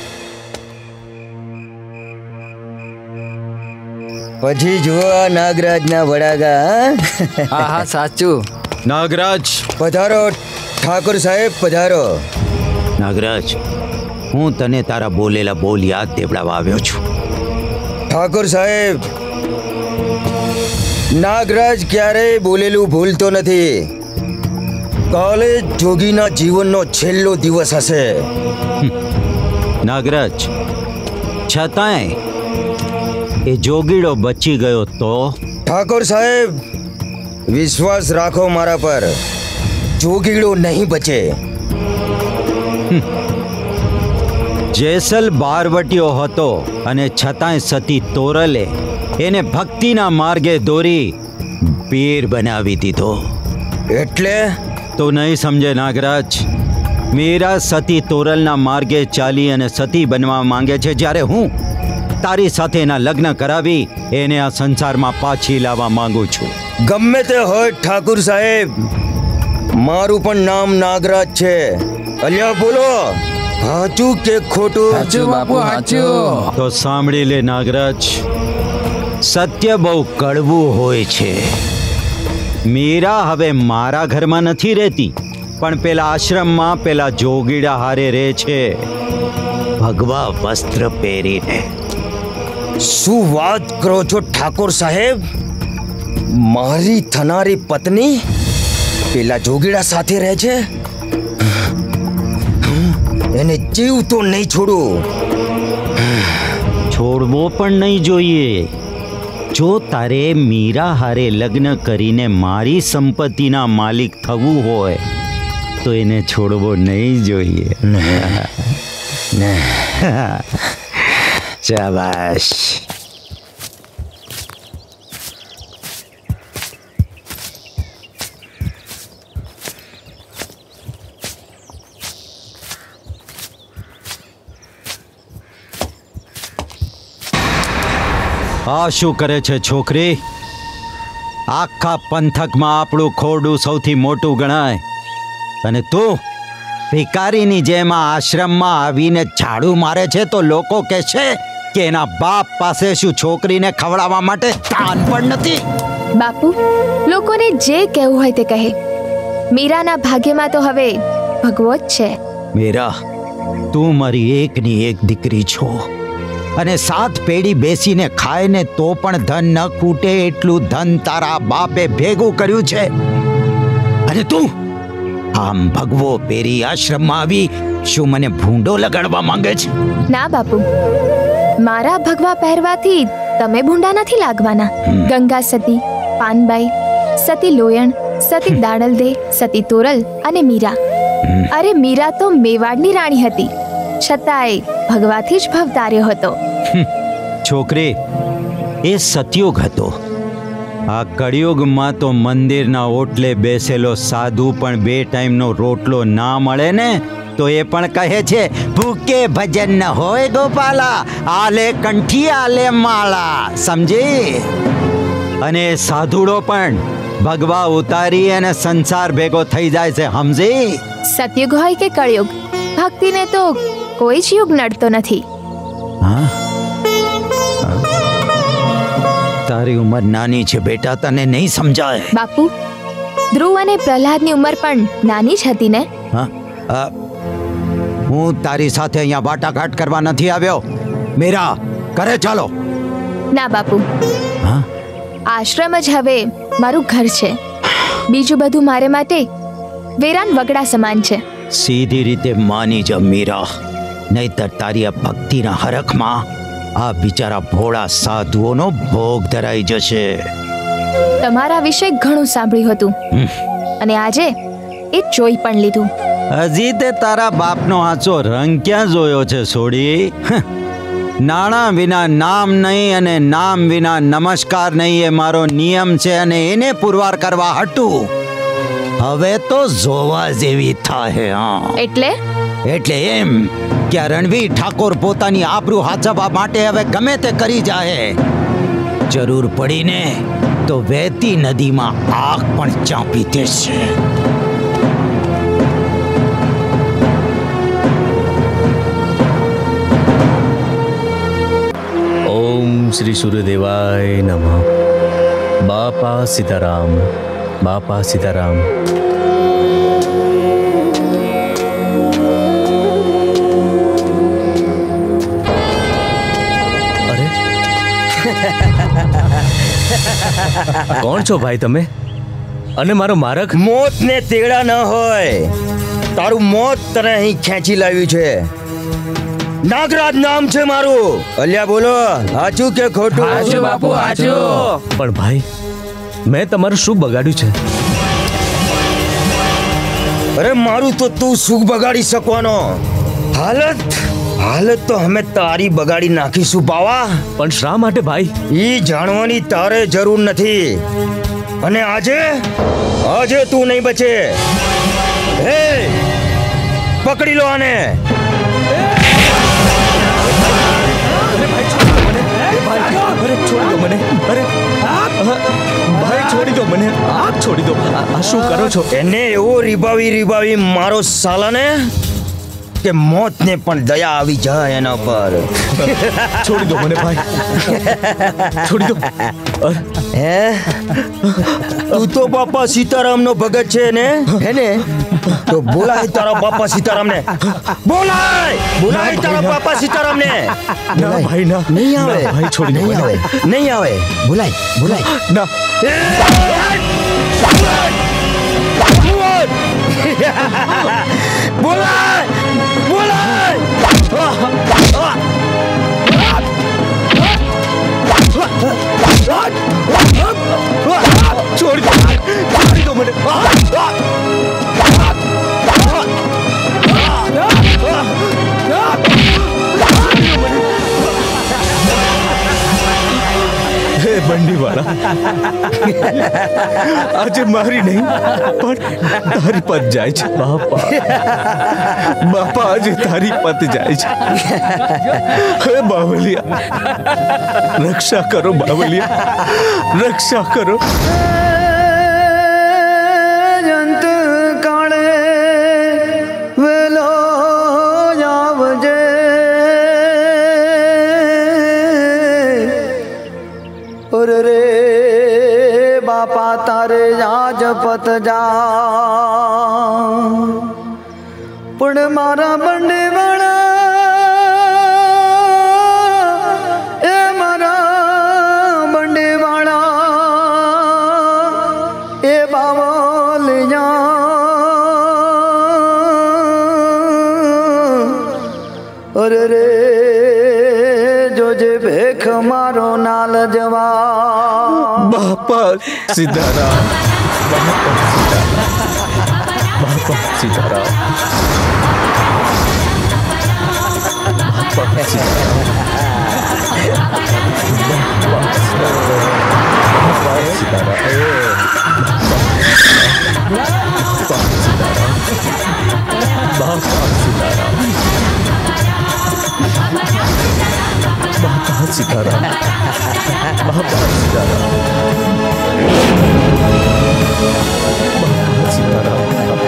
પછી જુઓ આ નાગરાજના વડાગા. હા હા સાચું. નાગરાજ પધારો ઠાકોર સાહેબ પધારો. નાગરાજ હું તને તારા બોલેલા બોલ યાદ દેવડાવવા આવ્યો છું. ઠાકોર સાહેબ નાગરાજ ક્યારેય બોલેલું ભૂલતો નથી. કાલે જોગીના જીવનનો છેલ્લો દિવસ હશે. નાગરાજ છતાંય એ જોગીડો બચી ગયો તો? ઠાકોર સાહેબ વિશ્વાસ રાખો મારા પર, જોગીડો નહીં બચે. જેસલ બારવટીયો હતો અને છતાંય સતી તોરલે એને ભક્તિના માર્ગે દોરી પીર બનાવી દીધો. એટલે તો નહીં સમજે નાગરાજ. મીરા સતી તોરલના માર્ગે ચાલી અને સતી બનવા માંગે છે, જ્યારે હું તારી સાથે એના લગ્ન કરાવી એને આ સંસારમાં પાછી લાવવા માંગુ છું. ગમે તે હોય ઠાકુર સાહેબ, મારું પણ નામ નાગરાજ છે. અલ્યા બોલો, સાચું કે ખોટું? સાચું બાપુ, સાચું. તો સાંભળી લે નાગરાજ, સત્ય બહુ કડવું હોય છે. મીરા હવે મારા ઘરમાં નથી રહેતી, પણ પેલા આશ્રમમાં પેલા જોગીડા હારે રહે છે, ભગવા વસ્ત્ર પહેરીને. શું વાત કરો છો ઠાકોર સાહેબ? મારી થનારી પત્ની પેલા જોગીડા સાથે રહે છે? એને જીવ તો નહીં છોડું. છોડવો પણ નહીં જોઈએ. જો તારે મીરા હારે લગ્ન કરીને મારી સંપત્તિના માલિક થવું હોય તો એને છોડવો નહીં જોઈએ. શાબાશ. આ શું કરે છે છોકરી? આખા પંથકમાં આપણું ખોરડું સૌથી મોટું ગણાય, અને તું ભિકારીની જેમ આ આશ્રમમાં આવીને ઝાડુ મારે છે તો લોકો કહેશે કે એના બાપ પાસે શું છોકરીને ખવડાવવા માટે તાન પણ નથી. બાપુ, લોકોને જે કહેવું હોય તે કહે. મીરાના ભાગ્યમાં તો હવે ભગવો જ છે. મીરા, તું મારી એકની એક દીકરી છો, અને સાત પેઢી બેસીને ખાય ને તો પણ ધન ન ખૂટે એટલું ધન તારા બાપે ભેગું કર્યું છે, અને તું આમ ભગવો પેરી આશ્રમમાં આવી શું મને ભૂંડો લગાડવા માંગે છે? ના બાપુ, મારા ભગવા પહેરવાથી તમે ભૂંડા નથી લાગવાના. ગંગા સતી, પાનબાઈ, સતી લોયણ, સતી દાડલદે, સતી તોરલ અને મીરા. અરે મીરા તો મેવાડની રાણી હતી, છતાંય ભગવાથી જ ભવતાર્યો હતો. છોકરી, એ સતયુગ હતો. આ કળિયુગમાં તો મંદિરના ઓટલે બેસેલો સાધુ પણ બે ટાઈમનો રોટલો ના મળે ને તો એ પણ કહે છે ભૂકે ભજન ન હોય ગોપાલા, આલે કંઠી આલે માળા. સમજી? અને સાધુડો પણ ભગવા ઉતારી અને સંસાર ભેગો થઈ જાય છે. સમજી? સતયુગ હોય કે કળિયુગ, ભક્તિને તો કોઈ જ યુગ નડતો નથી. હા, તારી ઉંમર નાની છે બેટા, તને નહીં સમજાય. બાપુ, ધ્રુવ અને પ્રહલાદની ઉંમર પણ નાની જ હતી ને? હા, હું તારી સાથે અહીંયા વાટાઘાટ કરવા નથી આવ્યો. મીરા, ઘરે ચાલો. ના બાપુ, હા, આશ્રમ જ હવે મારું ઘર છે. બીજું બધું મારે માટે વેરાન વગડા સમાન છે. સીધી રીતે માની જા મીરા, નહીતર તારી આ ભક્તિના હરખમાં આ બિચારા ભોળા સાધુઓનો ભોગ ધરાઈ જશે. તમારા વિશે ઘણું સાંભળ્યું હતું, અને આજે એ જોઈ પણ લીધું. હજી તે તારા બાપનો આછો રંગ ક્યાં જોયો છે છોડી? નાણાં વિના નામ નહીં અને નામ વિના નમસ્કાર નહીં એ મારો નિયમ છે, અને એને પુરવાર કરવા હટું હવે તો જોવા જેવી થાય. હા, એટલે એટલે એમ કે રણવીર ઠાકોર પોતાની આબરૂ હાચવવા માટે હવે ગમે તે કરી જાય. જરૂર પડીને તો વહેતી નદીમાં આગ પણ ચાંપી દેશે. ઓમ શ્રી સૂર્યદેવાય નમઃ. બાપા સીતારામ, બાપા સીતારામ. કોણ છો ભાઈ તમે? અને મારો મારક? મોત ને તેડા ન હોય, તારું મોત તને અહીં ખેંચી લાવ્યું છે. નાગરાજ નામ છે મારું. અલ્યા બોલો, સાચું કે ખોટું? સાચું બાપુ, સાચું. પણ ભાઈ, મેં તમારું શું બગાડ્યું છે? અરે મારું તો તું સુખ બગાડી શકવાનો. હાલત હાલત તો અમે તારી બગાડી નાખીશું બાવા. પણ શા માટે ભાઈ? ઈ જાણવાની તારે જરૂર નથી. અને આજે આજે તું નહીં બચે. હે, પકડી લો આને. અરે છોડી દો મને. અરે ભાઈ, છોડી દો મને. આપ છોડી દો. આ શું કરો છો? એને એવો રીબાવી રીબાવી મારો સાલાને કે મોતને પણ દયા આવી જાય એના પર. છોડી દો મને ભાઈ, છોડી દો. હે તું તો બાપા સીતારામનો ભગત છે ને, હે ને? તો બોલાય તારા બાપા સીતારામને, બોલાય બોલાય તારા બાપા સીતારામને. ના ભાઈ ના, નહીં આવે ભાઈ, છોડી દો. નહીં આવે નહીં આવે બોલાય બોલાય ના. બોલાય બોલાય. છોડી દો, છોડી દો મને. હે બંડીવાળા, આજે મારી નહીં પણ તારી પત જાય છે બાપા. બાપા આજે તારી પત જાય છે. હે બાવલિયા, રક્ષા કરો બાવલિયા, રક્ષા કરો. જંત કાળે વેલો આવજે, ઓર રે બાપા તારે આજ પત જા, પણ મારા બંને વાળા એ મારા બંને વાળા એ બાવલ અરે રે જોજે ભેખ મારો નાલ જવા. બાપા સીતારામ, બાપા સીતારામ, બાપા સીતારામ, બાપા સીતારામ, બાપા સીતારામ, બાપા સીતારામ, બાપા સીતારામ, બાપા સીતારામ, બાપા Sitaram.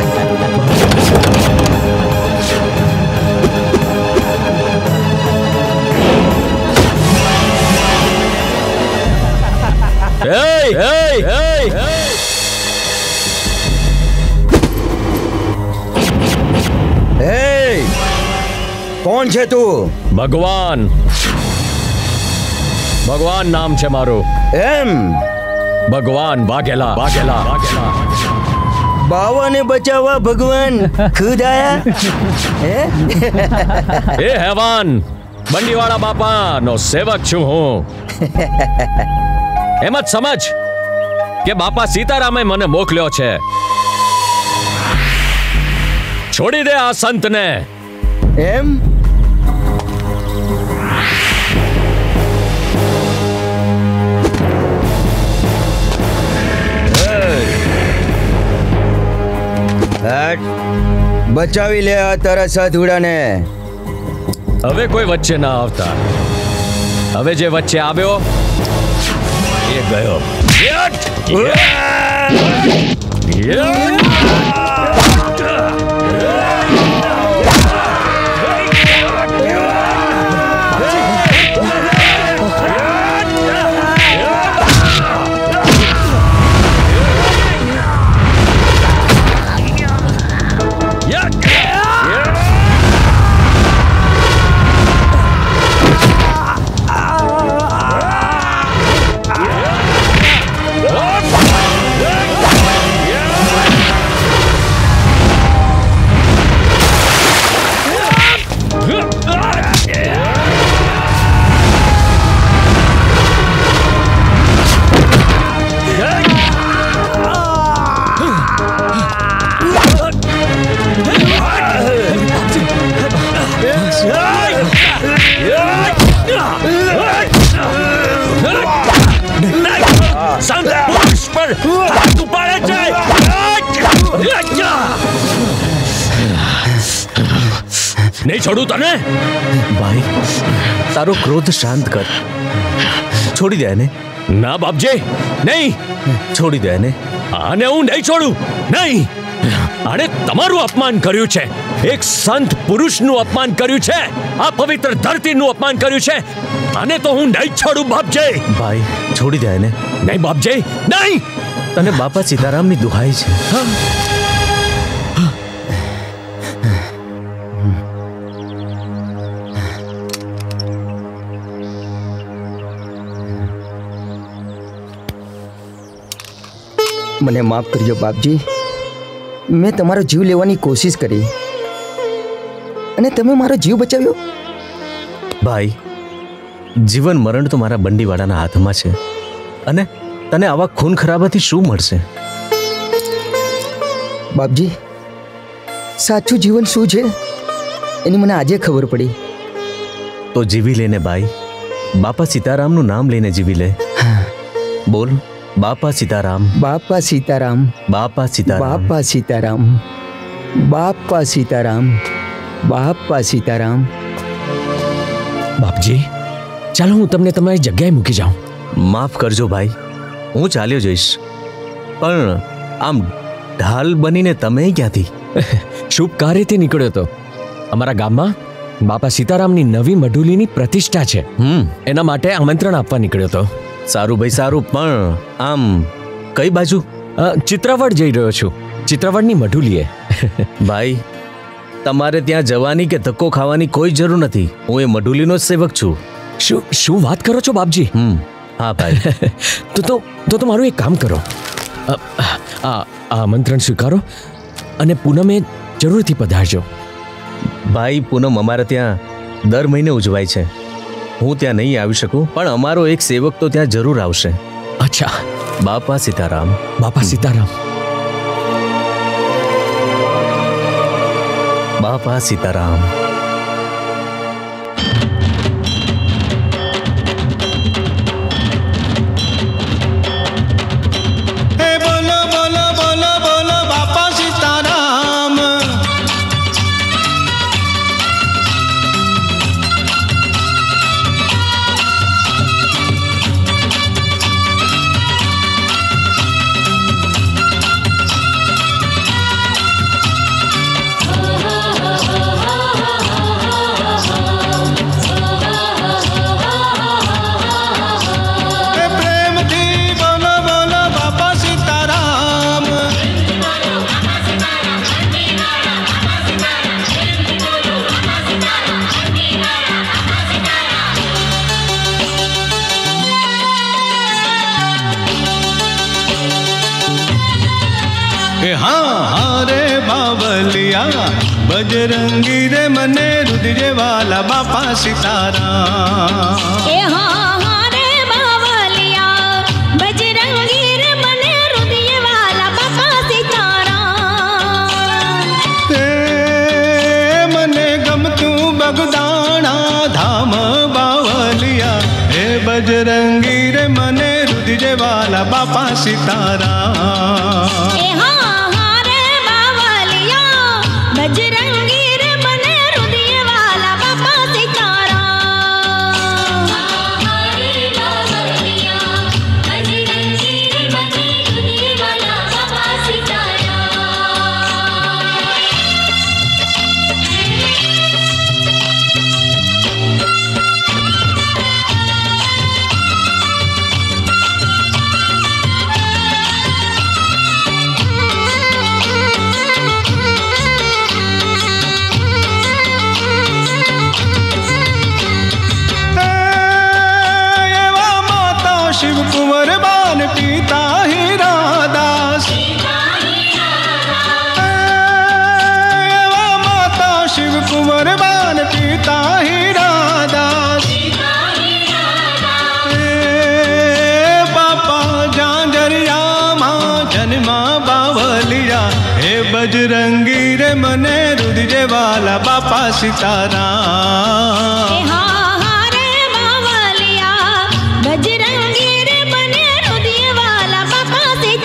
Hey, hey, hey, hey. Hey, કોણ છે તું? ભગવાન. ભગવાન નામ છે મારું. એમ? ભગવાન વાઘેલા, વાઘેલા, વાઘેલા. બાવાને બચાવવા ભગવાન ખુદ આયા? એ હેવાન, બંડીવાળા બાપાનો સેવક છું હું. એમ જ સમજ કે બાપા સીતારામે મને મોકલ્યો છે. છોડી દે આ સંતને. એમ? બચાવી લે આ તારા સાધુડાને. હવે કોઈ વચ્ચે ના આવતા. હવે જે વચ્ચે આવ્યો એ ગયો. નહીં છોડું તને. ભાઈ, તારો ક્રોધ શાંત કર. છોડી દે એને. ના બાપજી, નહીં. છોડી દે એને. આને હું નહીં છોડું. નહીં. આણે તમારું અપમાન કર્યું છે, એક સંત પુરુષનું અપમાન કર્યું છે, આ પવિત્ર ધરતીનું અપમાન કર્યું છે. આને તો હું નહીં છોડું બાપજી. ભાઈ છોડી દે એને. નહીં બાપજી, નહીં. તને બાપા સીતારામની દુહાઈ છે. મને માફ કરજો બાપજી. મેં તમારો જીવ લેવાની કોશિશ કરી અને તમે મારો જીવ બચાવ્યો. ભાઈ જીવન મરણ તો મારા બંડીવાળાના હાથમાં છે અને તને આવા ખૂન ખરાબાથી શું મળશે? બાપજી સાચું જીવન શું છે એની મને આજે ખબર પડી. તો જીવી લેને ભાઈ. બાપા સીતારામનું નામ લઈને જીવી લે. બોલ બાપા સીતારામ. બાપા સીતારામ. બાપા સીતારામ. બાપા સીતારામ. બાપા સીતારામ. બાપા સીતારામ. બાપજી ચાલો હું તમને તમારી જગ્યાએ મૂકી જાઉં. માફ કરજો ભાઈ, હું ચાલ્યો જઈશ. પણ આમ ઢાલ બનીને તમે ક્યાંથી? શુભ કાર્યથી નીકળ્યો હતો. અમારા ગામમાં બાપા સીતારામની નવી મઢુલીની પ્રતિષ્ઠા છે, હમ એના માટે આમંત્રણ આપવા નીકળ્યો હતો. સારું ભાઈ સારું. પણ આમ કઈ બાજુ? ચિત્રવડ જઈ રહ્યો છું. ચિત્રવડની મઢુલીએ. ભાઈ તમારે ત્યાં જવાની કે ધક્કો ખાવાની કોઈ જરૂર નથી. હું એ મઢુલીનો જ સેવક છું. શું શું વાત કરો છો બાપજી? હમ હા ભાઈ. તો તો તો તો મારું એક કામ કરો, આ આમંત્રણ સ્વીકારો અને પૂનમે જરૂરથી પધારજો. ભાઈ પૂનમ અમારે ત્યાં દર મહિને ઉજવાય છે. હું ત્યાં નહીં આવી શકું, પણ અમારો એક સેવક તો ત્યાં જરૂર આવશે. અચ્છા. બાપા સીતારામ. બાપા સીતારામ. બાપા સીતારામ. बजरंगी रे मने रुद्र वाला बापा सीताराम. ए हाँ हाँ रे बावलिया बजरंगी रे मने रुद्र वाला बापा सीताराम. ए मने गम तू बगदाना धाम बावलिया. ए बजरंगी रे मने रुद्र वाला बापा सीताराम. ए हाँ हाँ रे बावलिया बजरंगी रे मने रुद्र वाला बापा सीताराम. हरे बावलिया बजरंगी रे मने रुद्र वाला बापा शिव कुंवर बान पीता हीरा दास. माता शिव कुंवर बान पीता हीरा दास. बापा झांझरिया माँ जन्मा बावलिया. हे बजरंगी रे मने रुद्र वाला बापा सीताराम. बजरंगी रे मने रुद्र वाला बापा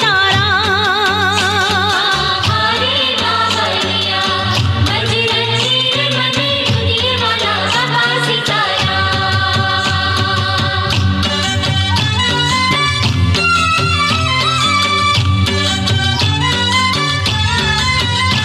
सीताराम. हरे बावलिया बजरंगी रे मने रुद्र वाला बापा सीताराम.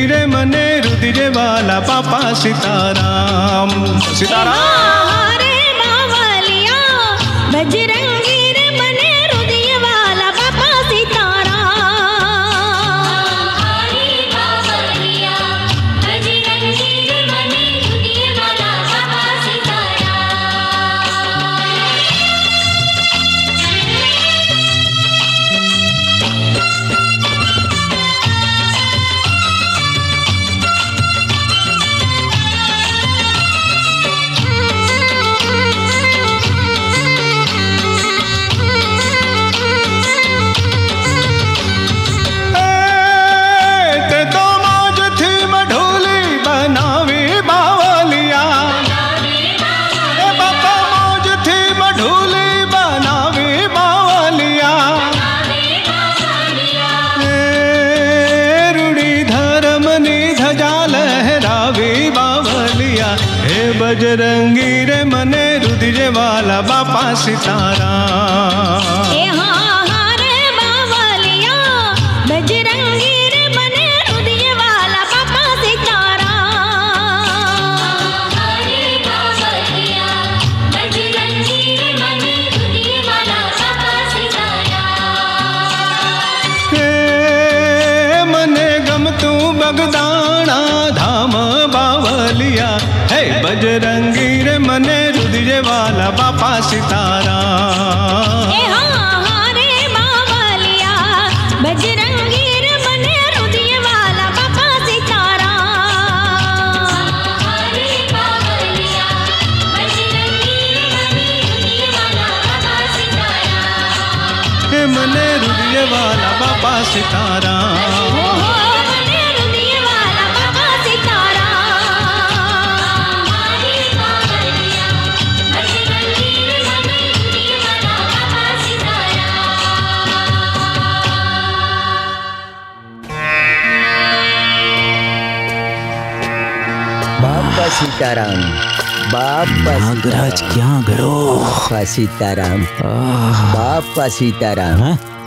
रे मने रुधिरे वाला बापा सीताराम सीताराम रे बावलिया बजरंगी रे मने रुधिरे वाला बापा सीताराम हरे बावलिया बजरंगी रे मने रुधिरे वाला बापा बजरंगी रे मने रुधिरे वाला बापा सीताराम ए हाँ हाँ रे बावलिया बजरंगी रे मने रुधिरे वाला बापा सीताराम हरे बावलिया बजरंगी रे मने रुधिरे वाला बापा सीताराम हे मने गम तू बगदाना धाम बावलिया बजरंगी रे मने रुधिरे वाला बापा सीताराम ए हाँ हाँ रे बावलिया बजरंगी रे मने रुधिरे वाला बापा सीताराम हरे बावलिया बजरंगी रे मने रुधिरे वाला बापा सीताराम हे मने रुधिरे वाला बापा सीताराम सीताराम बापा नागराज क्या गयो बापा सीताराम बापा सीताराम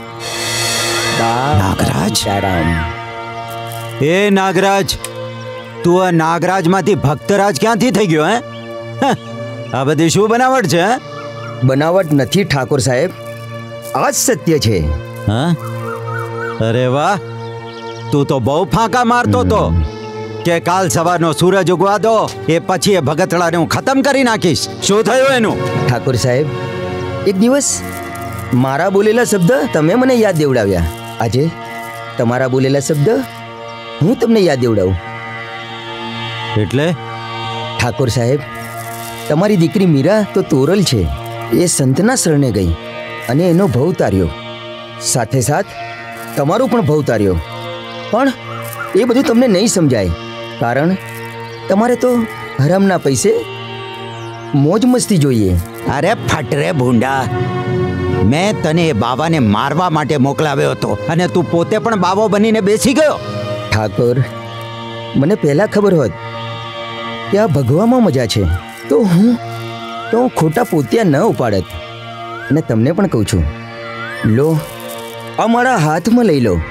नागराज सीताराम ए नागराज તું આ નાગરાજમાંથી ભક્તરાજ ક્યાંથી થઈ ગયો હે આ બધી શું બનાવટ છે બનાવટ નથી ઠાકોર સાહેબ આ સત્ય છે હા અરે વાહ તું તો બહુ ફાંકા મારતો તો કે કાલ સવારનો સૂરજ ઉગવા દો એ પછી એ ભગતડાને હું ખતમ કરી નાખીશ શું થયું એનું ઠાકોર સાહેબ એક દિવસ મારા બોલેલા શબ્દ તમે મને યાદ દેવડાવ્યા આજે તમારા બોલેલા શબ્દ હું તમને યાદ દેવડાવું એટલે ઠાકોર સાહેબ તમારી દીકરી મીરા તો તોરલ છે એ સંતના શરણે ગઈ અને એનો ભવ તાર્યો સાથે સાથ તમારો પણ ભવ તાર્યો પણ એ બધું તમને નહીં સમજાય કારણ તમારે તો હરામના પૈસે મોજ મસ્તી જોઈએ અરે ફટ રે ભૂંડા મેં તને એ બાવાને મારવા માટે મોકલાવ્યો હતો અને તું પોતે પણ બાવો બનીને બેસી ગયો ઠાકોર મને પહેલા ખબર હોત કે આ ભગવામાં મજા છે તો હું તો હું ખોટા પોતિયા ન ઉપાડત અને તમને પણ કહું છું લો આ મારા હાથમાં લઈ લો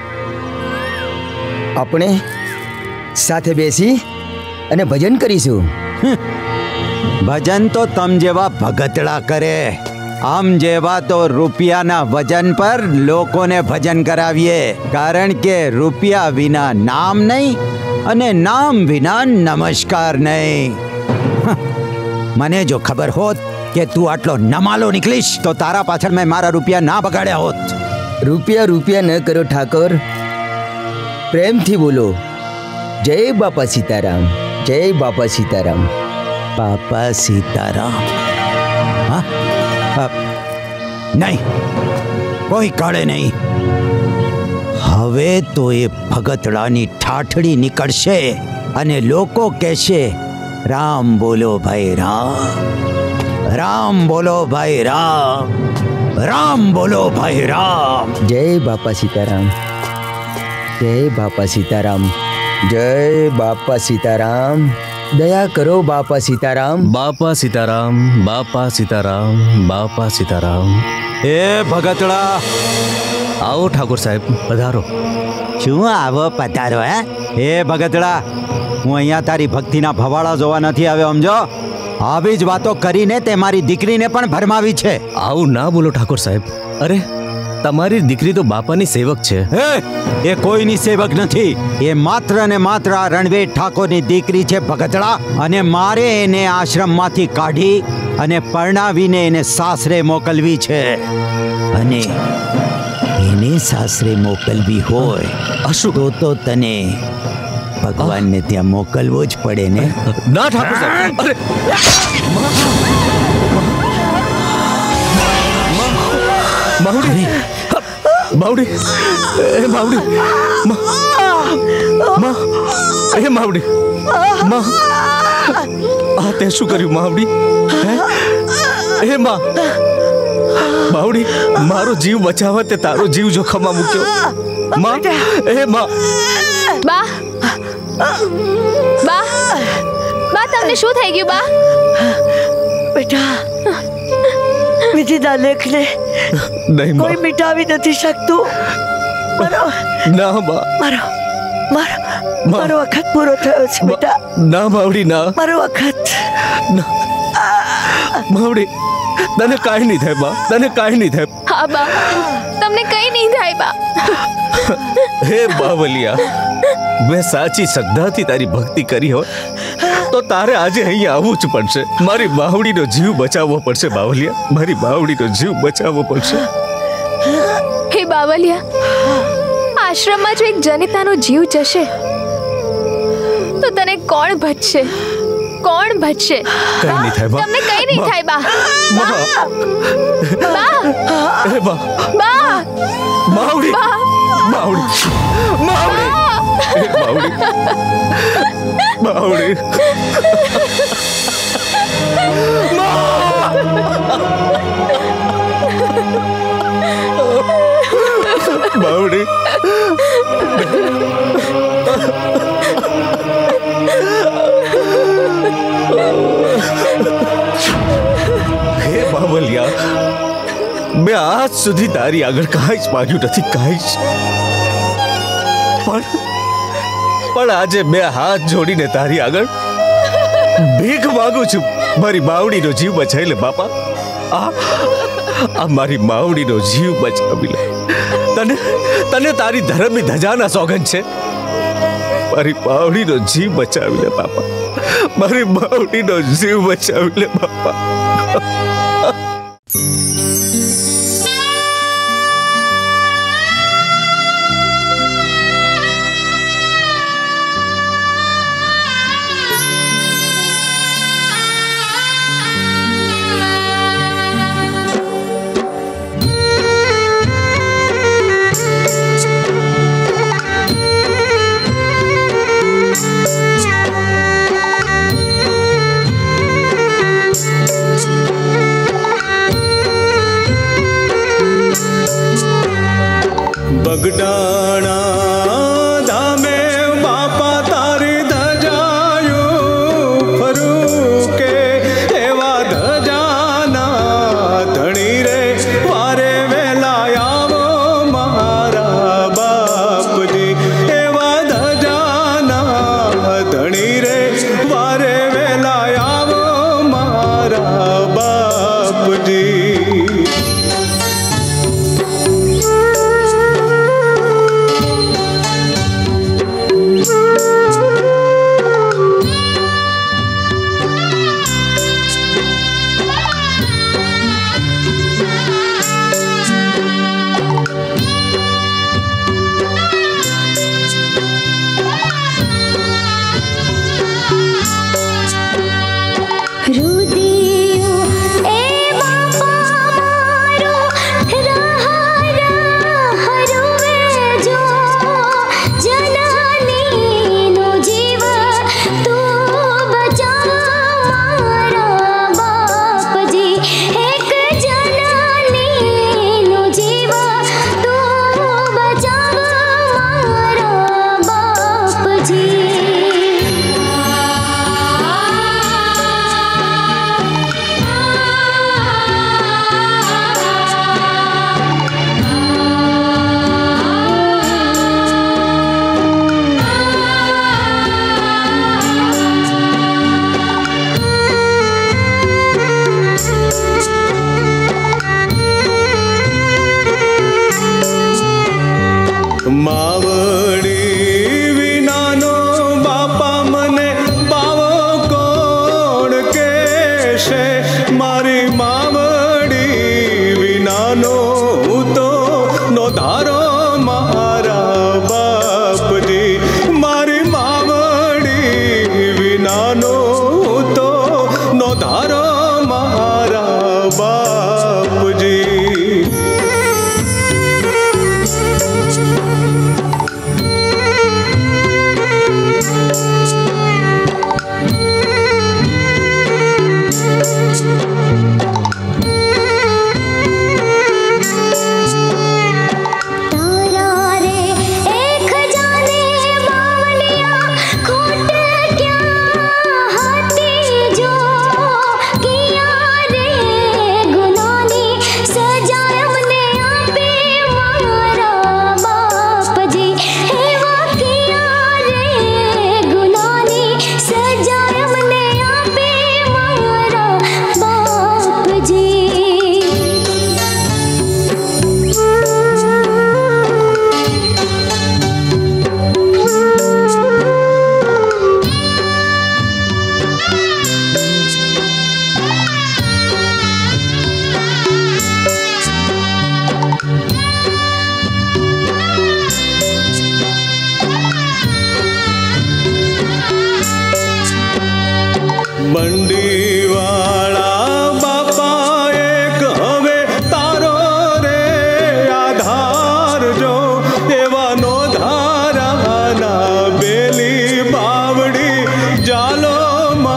આપણે સાથે બેસી અને ભજન કરીશું ભજન તો તમ જેવા ભગતડા કરે આમ જેવા તો રૂપિયાના વજન પર લોકોને ભજન કરાવીએ કારણ કે રૂપિયા વિના નામ નહીં અને નામ વિના નમસ્કાર નહીં મને જો ખબર હોત કે તું આટલો નમાલો નીકળીશ તો તારા પાછળ મેં મારા રૂપિયા ના બગાડ્યા હોત રૂપિયા રૂપિયા ન કરો ઠાકોર પ્રેમથી બોલો જય બાપા સીતારામ જય બાપા સીતારામ બાપા સીતારામ હા નહીં કોઈ કાળે નહીં હવે તો એ ભગતડાની ઠાઠડી નીકળશે અને લોકો કહેશે રામ બોલો ભાઈ રામ રામ બોલો ભાઈ રામ રામ બોલો ભાઈ રામ જય બાપા સીતારામ જય બાપા સીતારામ જય બાપા સીતારામ દયા કરો બાપા સીતારામ બાપા સીતારામ બાપા સીતારામ બાપા સીતારામ એ ભગતડા आओ ठाकुर साहब पधारो શું આવો પધારો હે એ ભગતડા હું અહીંયા તારી ભક્તિના ભવાડા જોવા નથી આવ્યો સમજો આવી જ વાતો કરીને તે મારી દીકરીને પણ ભરમાવી છે આવું ના બોલો ઠાકોર સાહેબ અરે તમારી દીકરી તો બાપાની સેવક છે એ કોઈની સેવક નથી એ માત્ર ને માત્ર આ રણવીર ઠાકોરની દીકરી છે ભગતડા અને મારે એને આશ્રમમાંથી કાઢી અને પરણાવીને એને સાસરે મોકલવી છે અને એને સાસરે મોકલવી હોય તો તો તને ભગવાનને ત્યાં મોકલવો જ પડે ને ના ઠાકોર સાહેબ અરે માવડી માવડી એ માવડી માં એ માવડી માં આ તે શું કર્યું માવડી હે માં માવડી મારો જીવ બચાવવા તે તારો જીવ જોખમમાં મૂક્યો માં એ માં બા બા બા તમને શું થઈ ગયું બા બેટા વિધિના લેખને કોઈ મિટાવી નથી શકતું મારો ના બા મારો મારો મારો વખત પૂરો થયો છે બેટા ના માવડી ના મારો વખત માવડી તને કાંઈ નહીં થાય બા તને કાંઈ નહીં થાય હા બા તમને કઈ નહીં થાય બા હે બાવલિયા મેં સાચી શ્રદ્ધાથી તારી ભક્તિ કરી હોય તો તારે આજે અહીંયા આવવું જ પડશે મારી બાવડીનો જીવ બચાવવો પડશે બાવલિયા મારી બાવડીનો જીવ બચાવવો પડશે હે બાવલિયા આશ્રમમાં જો એક જનિતાનો જીવ જશે તો તને કોણ બચશે કોણ બચશે કઈ નહીં થાય બા તમને કઈ નહીં થાય બા બા એ બા બા માવડી માવડી માવડી એ માવડી માવડી માવડી હે બાવલિયા મેં આજ સુધી તારી આગળ કાંઈ જ માગ્યું નથી કાંઈ જ પણ પણ આજે મેં હાથ જોડીને તારી આગળ ભીખ માંગુ છું મારી માવડીનો જીવ બચાવી લે બાપા આ આ મારી માવડીનો જીવ બચાવી લે તને તને તારી ધર્મની ધજાના સોગંદ છે મારી માવડીનો જીવ બચાવી લે બાપા મારી માવડીનો જીવ બચાવી લે બાપા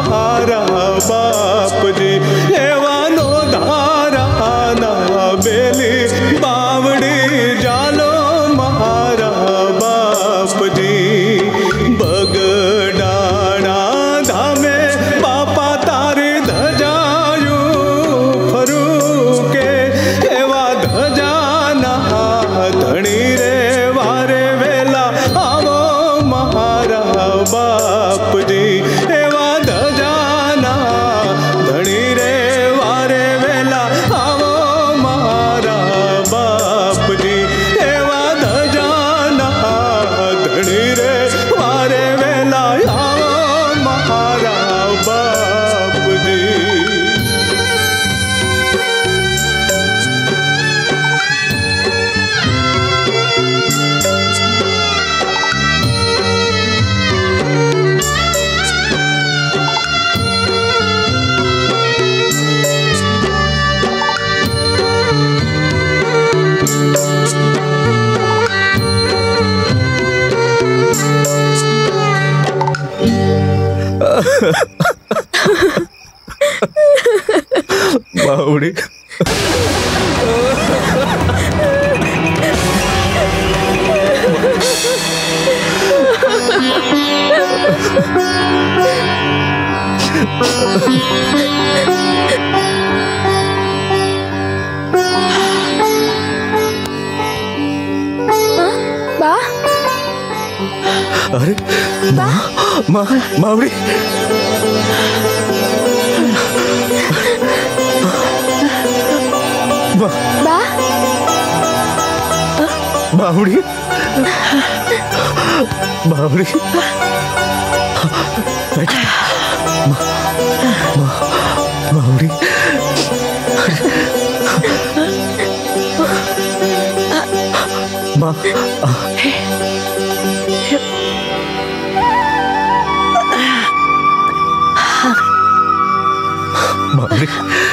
મારા બાપજી એવાનો ધારા ના બેલી બાવડી જાલો મારા બાપજી બગડાણા ધામે બાપા તારી ધજાયું ફરું કે એવા ધજાના ધણી રે વારે વેલા આવો મારા બાપજી એવા ધજાના ધણી રે વારે વેલા આવો મારા બાપજી એવા ધજાના ધણી રે વારે વેલા આવો મારા બાપજી બાવડી બા અરે માં માં બાવડી બા બાવડી બાવડી બાવડી માં બાવડી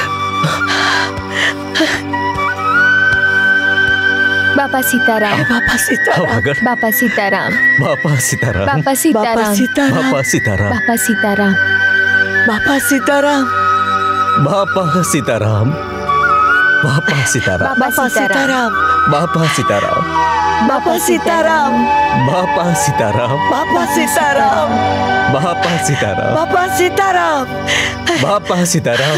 બાપા સીતારામ બાપા સીતારામ બાપા સીતારામ બાપા સીતારામ બાપા સીતારામ બાપા સીતારામ બાપા સીતારામ બાપા સીતારામ બાપા સીતારામ બાપા સીતારામ બાપા સીતારામ બાપા સીતારામ બાપા સીતારામ બાપા સીતારામ બાપા સીતારામ બાપા સીતારામ બાપા સીતારામ બાપા સીતારામ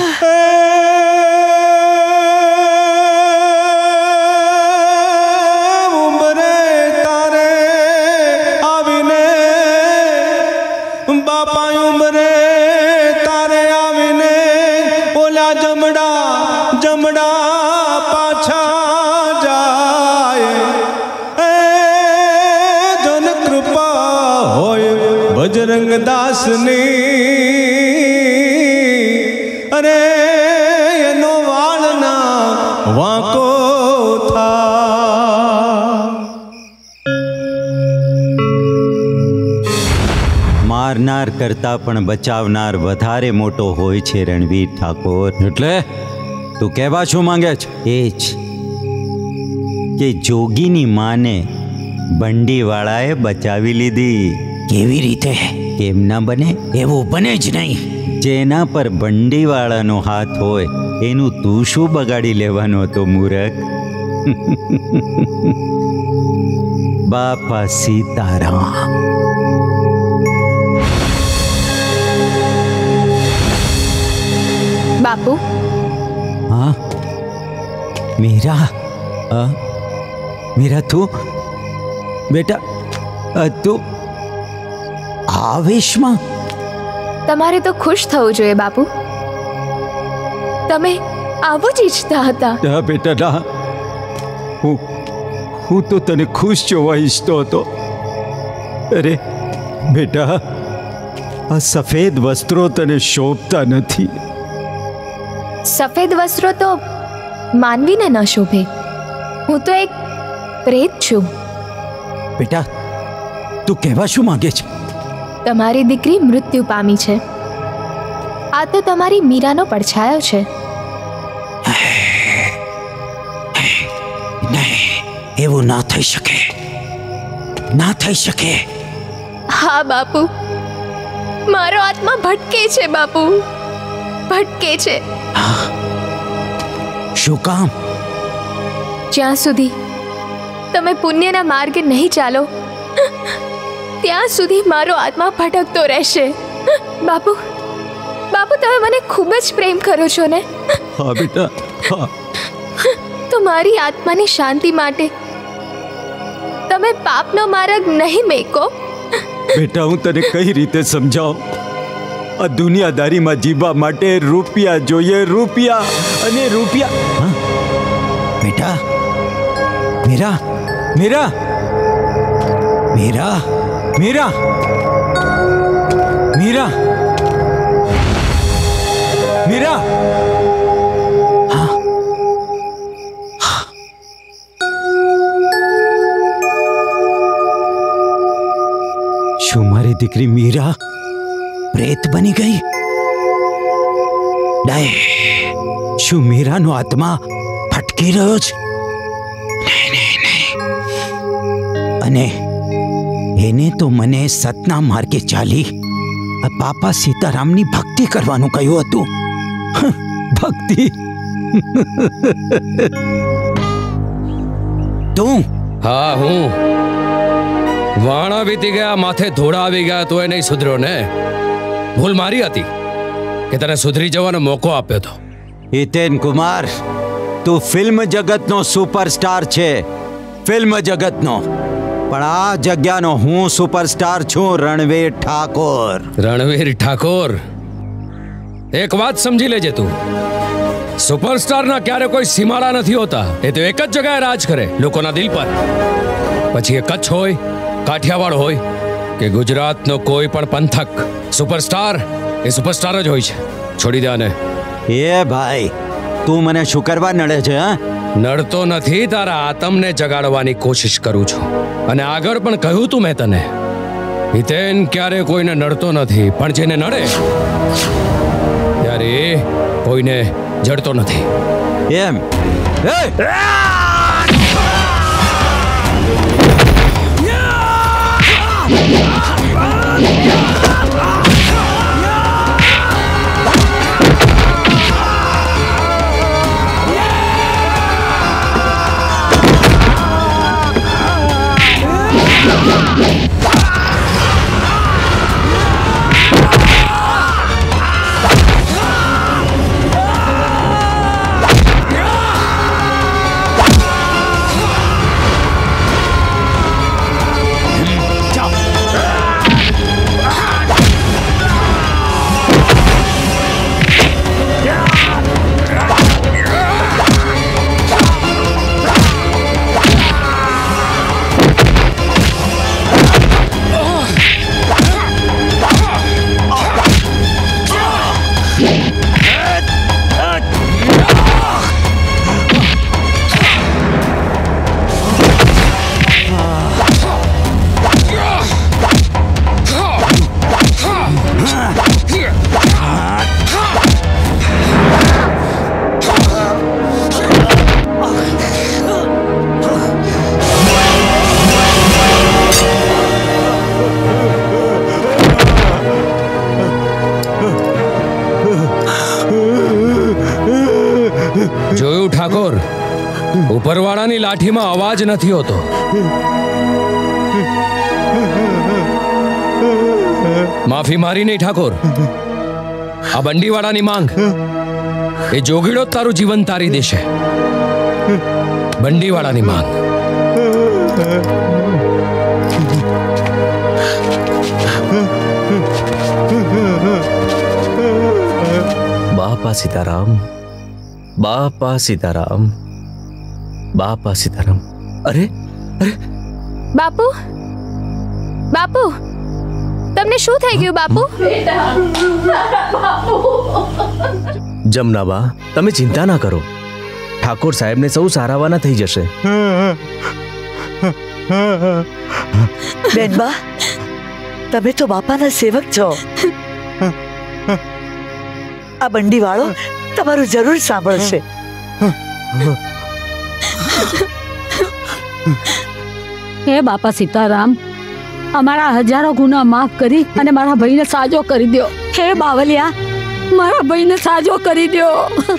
બાપા ઉમરે તારે આવીને ઓલા જમડા જમડા પાછા જાય એ જન કૃપા હોય બજરંગ દાસની અરે એનો વાળના વાંકો થા મારનાર કરતા પણ બચાવનાર વધારે મોટો હોય છે રણવીર ઠાકોર. એટલે તું કહેવા શું માંગે છે? એ જ કે જોગીની માને બંડીવાળાએ બચાવી લીધી. કેવી રીતે? કેમ ના બને? એવું બને જ નહીં. જેના પર બંડીવાળાનો હાથ હોય એનું તું શું બગાડી લેવાનો હતો મૂરખ? બાપા સીતારામ. બાપુ हाँ मीरा आ, मीरा तू बेटा आ, तू आवेशમાં તમારે તો ખુશ થવું જોઈએ બાપુ. તમે આવું જ ઈચ્છતા હતા. ના બેટા ના, હું હું તો તને ખુશ જોવા ઈચ્છતો હતો. અરે બેટા, આ સફેદ વસ્ત્રો તને શોભતા નથી. સફેદ વસ્ત્રો તો માનવીને ન શોભે. હું તો એક પ્રેત છું. બેટા, તું કહેવા શું માંગે છે? તમારી દીકરી મૃત્યુ પામી છે. આ તો તમારી મીરાનો પડછાયો છે. નહીં, એવું ના થઈ શકે, ના થઈ શકે. હા બાપુ, મારો આત્મા ભટકે છે બાપુ, ભટકે છે. શું કામ? જ્યાં સુધી તમે પુણ્યના માર્ગે નહીં ચાલો ત્યાં સુધી મારો આત્મા ભટકતો રહેશે. બાપુ, બાપુ તમે મને ખૂબ જ પ્રેમ કરો છો ને? હા બેટા, હા. તો મારી આત્માની શાંતિ માટે તમે પાપનો માર્ગ નહીં મેકો. બેટા હું તને કઈ રીતે સમજાવું? આ દુનિયાદારીમાં જીવવા માટે રૂપિયા જોઈએ, રૂપિયા અને રૂપિયા. બેટા, મીરા, મીરા, મીરા, મીરા, મીરા, મીરા. શું મારી દીકરી મીરા પ્રેત બની ગઈ? ડાય, શું મીરાનો આત્મા ભટકી રહ્યો છે? નહીં, નહીં, નહીં. અને એને તો મને સતના માર્ગે ચાલી બાપા સીતારામની ભક્તિ કરવાનું કહ્યું હતું. ભક્તિ? તું? હા, હું. વાણા વીતી ગયા, માથે ધોળા આવી ગયા તો એ નહીં સુધર્યો ને. ભૂલ મારી હતી કે તને સુધરી જવાનો મોકો આપ્યો હતો. હિતેન કુમાર, તું ફિલ્મ જગતનો સુપરસ્ટાર છે, ફિલ્મ જગતનો. પણ આ જગ્યાનો હું સુપરસ્ટાર છું, રણવીર ઠાકોર. રણવીર ઠાકોર, એક વાત સમજી લેજે તું. સુપરસ્ટારના ક્યારે કોઈ સીમાડા નથી હોતા. એ તો એક જ જગ્યાએ રાજ કરે, લોકોના દિલ પર. પછી એ કચ્છ હોય, કાઠિયાવાડ હોય કે ગુજરાતનો કોઈ પણ પંથક, સુપરસ્ટાર એ સુપરસ્ટાર જ હોય છે. છોડી દે આને. એ ભાઈ, તું મને શું કરવા નડે છે? હા, નડતો નથી, તારા આતમને જગાડવાની કોશિશ કરું છું. અને આગળ પણ કહ્યું તું મેં તને, હિતેન ક્યારે કોઈને નડતો નથી, પણ જેને નડે ત્યારે એ કોઈને જડતો નથી. એમ? જોયું ઠાકોર, ઉપરવાળાની લાઠીમાં અવાજ નથી હોતો. માફી મારી નહીં ઠાકોર. આ બંડીવાળાની માંગ, એ જોગીડો જ તારું જીવન તારી દેશે. બંડીવાળાની માંગ. બાપા સીતારામ, બાપા સીતારામ, બાપા સીતારામ. અરે અરે બાપુ, બાપુ, તમને શું થઈ ગયું બાપુ? જમનાબા, તમે ચિંતા ના કરો. ઠાકોર સાહેબને સૌ સારાવાના થઈ જશે. બેનબા, તમે તો બાપાના સેવક છો. આ બંડી વાળો તમારું જરૂર સાંભળશે. હે બાપા સીતારામ, અમારા હજારો ગુના માફ કરી અને મારા ભાઈને સાજો કરી દો. હે બાવલિયા, મારા ભાઈને સાજો કરી દો.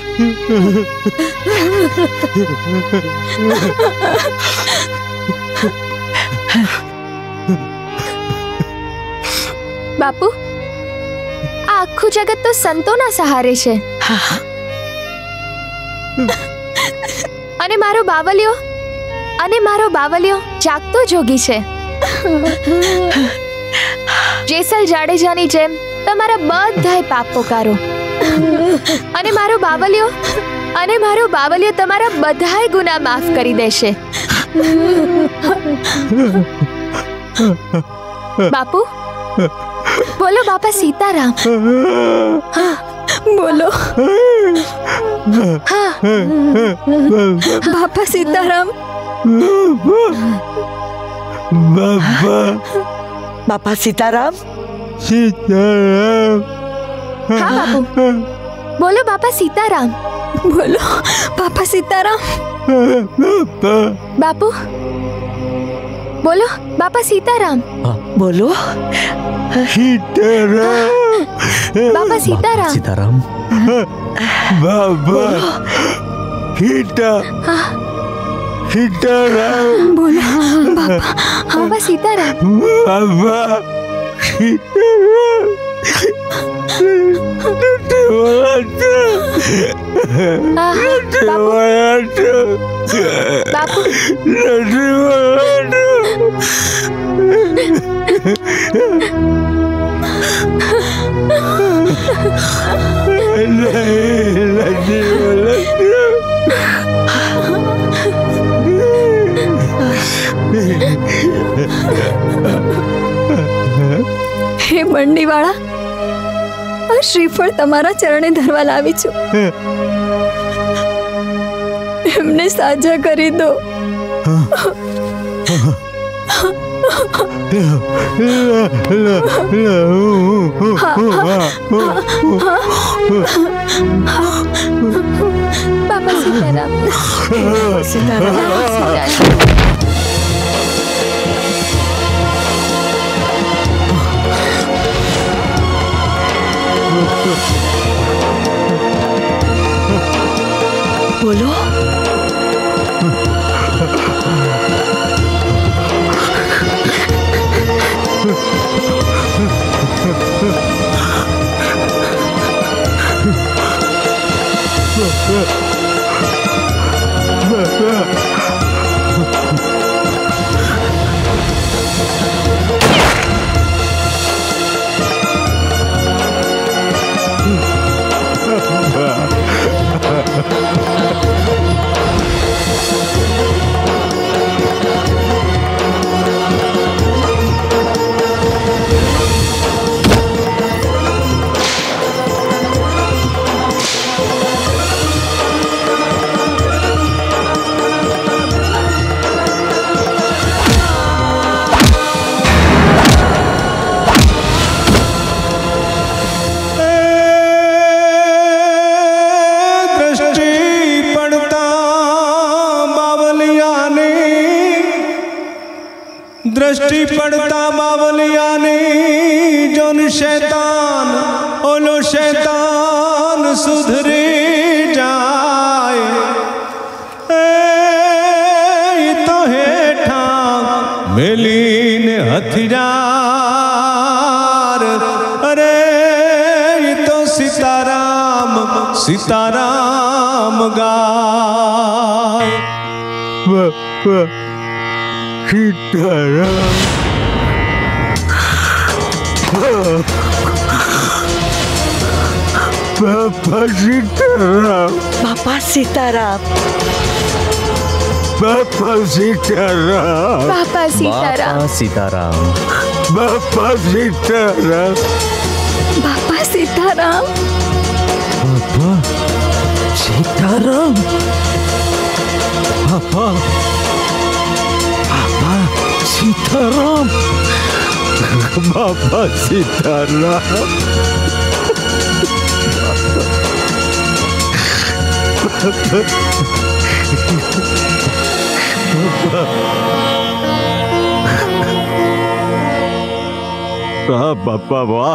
બાપુ, આ આખું જગત તો સંતોના સહારે છે. અને મારો બાવલિયો અને મારો બાવલિયો જાગતો જોગી છે. જેસલ જાડેજાની જેમ તમારા બધાય પાપ પોકારો. અને મારો બાવલિયો અને મારો બાવલિયો તમારા બધાય ગુના માફ કરી દેશે. બાપુ, બોલો બાપા સીતારામ. બોલો. હા, બાપા સીતારામ. બાપા બાપા સીતારામ. સીતારામ. હા બાપુ, બોલો બાપા સીતારામ. બોલો બાપા સીતારામ. બાપુ, બોલો બાપા સીતારામ. બોલો સીતારામ. બાપા સીતારામ. સીતારામ. બાબા સીતા સીતારામ. બોલો બાપા. બાપા સીતારામ. બાબા બાપુ, હે બંડીવાળા, આ શ્રીફળ તમારા ચરણે ધરવા લાવી છું. એમને સાજા કરી દો. બાપા સીતારામ. સીતારામ. બોલો. दृष्टि पड़ता बावलिया ने जोन शैतान ओलो शैतान सुधरे जाए ए तो हेठा मिली ने हथियार अरे तो सीताराम सीताराम गाय सीताराम. बापा सीताराम. बापा सीताराम. बापा सीताराम. बापा सीताराम. सीताराम. बापा सीताराम. બાપા સીતારામ. बापा सीताराम. बापा सीताराम. बाबा सीताराम. वाह बापा वाह।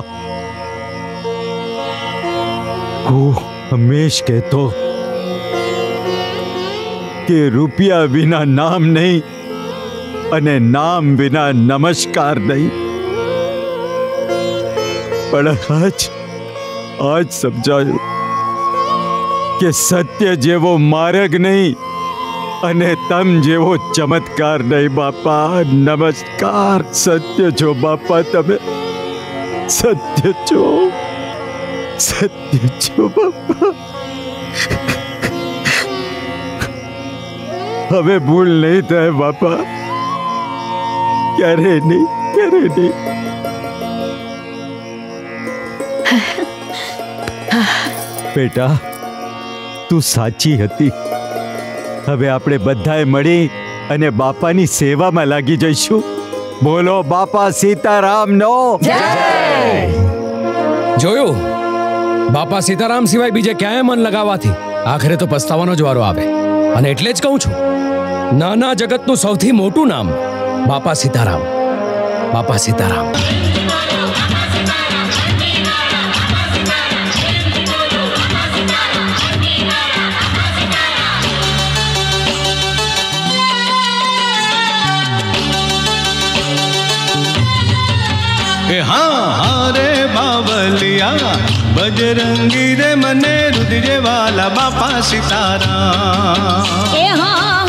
હું હંમેશ કહેતો કે રૂપિયા વિના નામ નહીં અને નામ વિના નમસ્કાર નહીં, પણ આજ આજ સમજાયું કે સત્ય જેવો માર્ગ નહીં અને તમ જેવો ચમત્કાર નહીં બાપા। નમસ્કાર। સત્ય છો બાપા, તમે સત્ય છો, સત્ય છો બાપા। હવે ભૂલ નહીં થાય બાપા, ક્યારે નહીં, ક્યારે નહીં। બેટા તું સાચી હતી। હવે આપણે બધાએ મળી અને બાપાની સેવામાં લાગી જઈશું। બોલો બાપા સીતારામનો જય। જોયું, બાપા સીતારામ સિવાય બીજે ક્યાંય મન લગાવવાથી આખરે તો પસ્તાવાનો જ વારો આવે। અને એટલે જ કહું છું, નાના જગતનું સૌથી મોટું નામ બાપા સીતારામ, બાપા સીતારામ। हाँ हाँ रे बावलिया बजरंगी रे मने रुद्र वाला बापा सीताराम। ए हाँ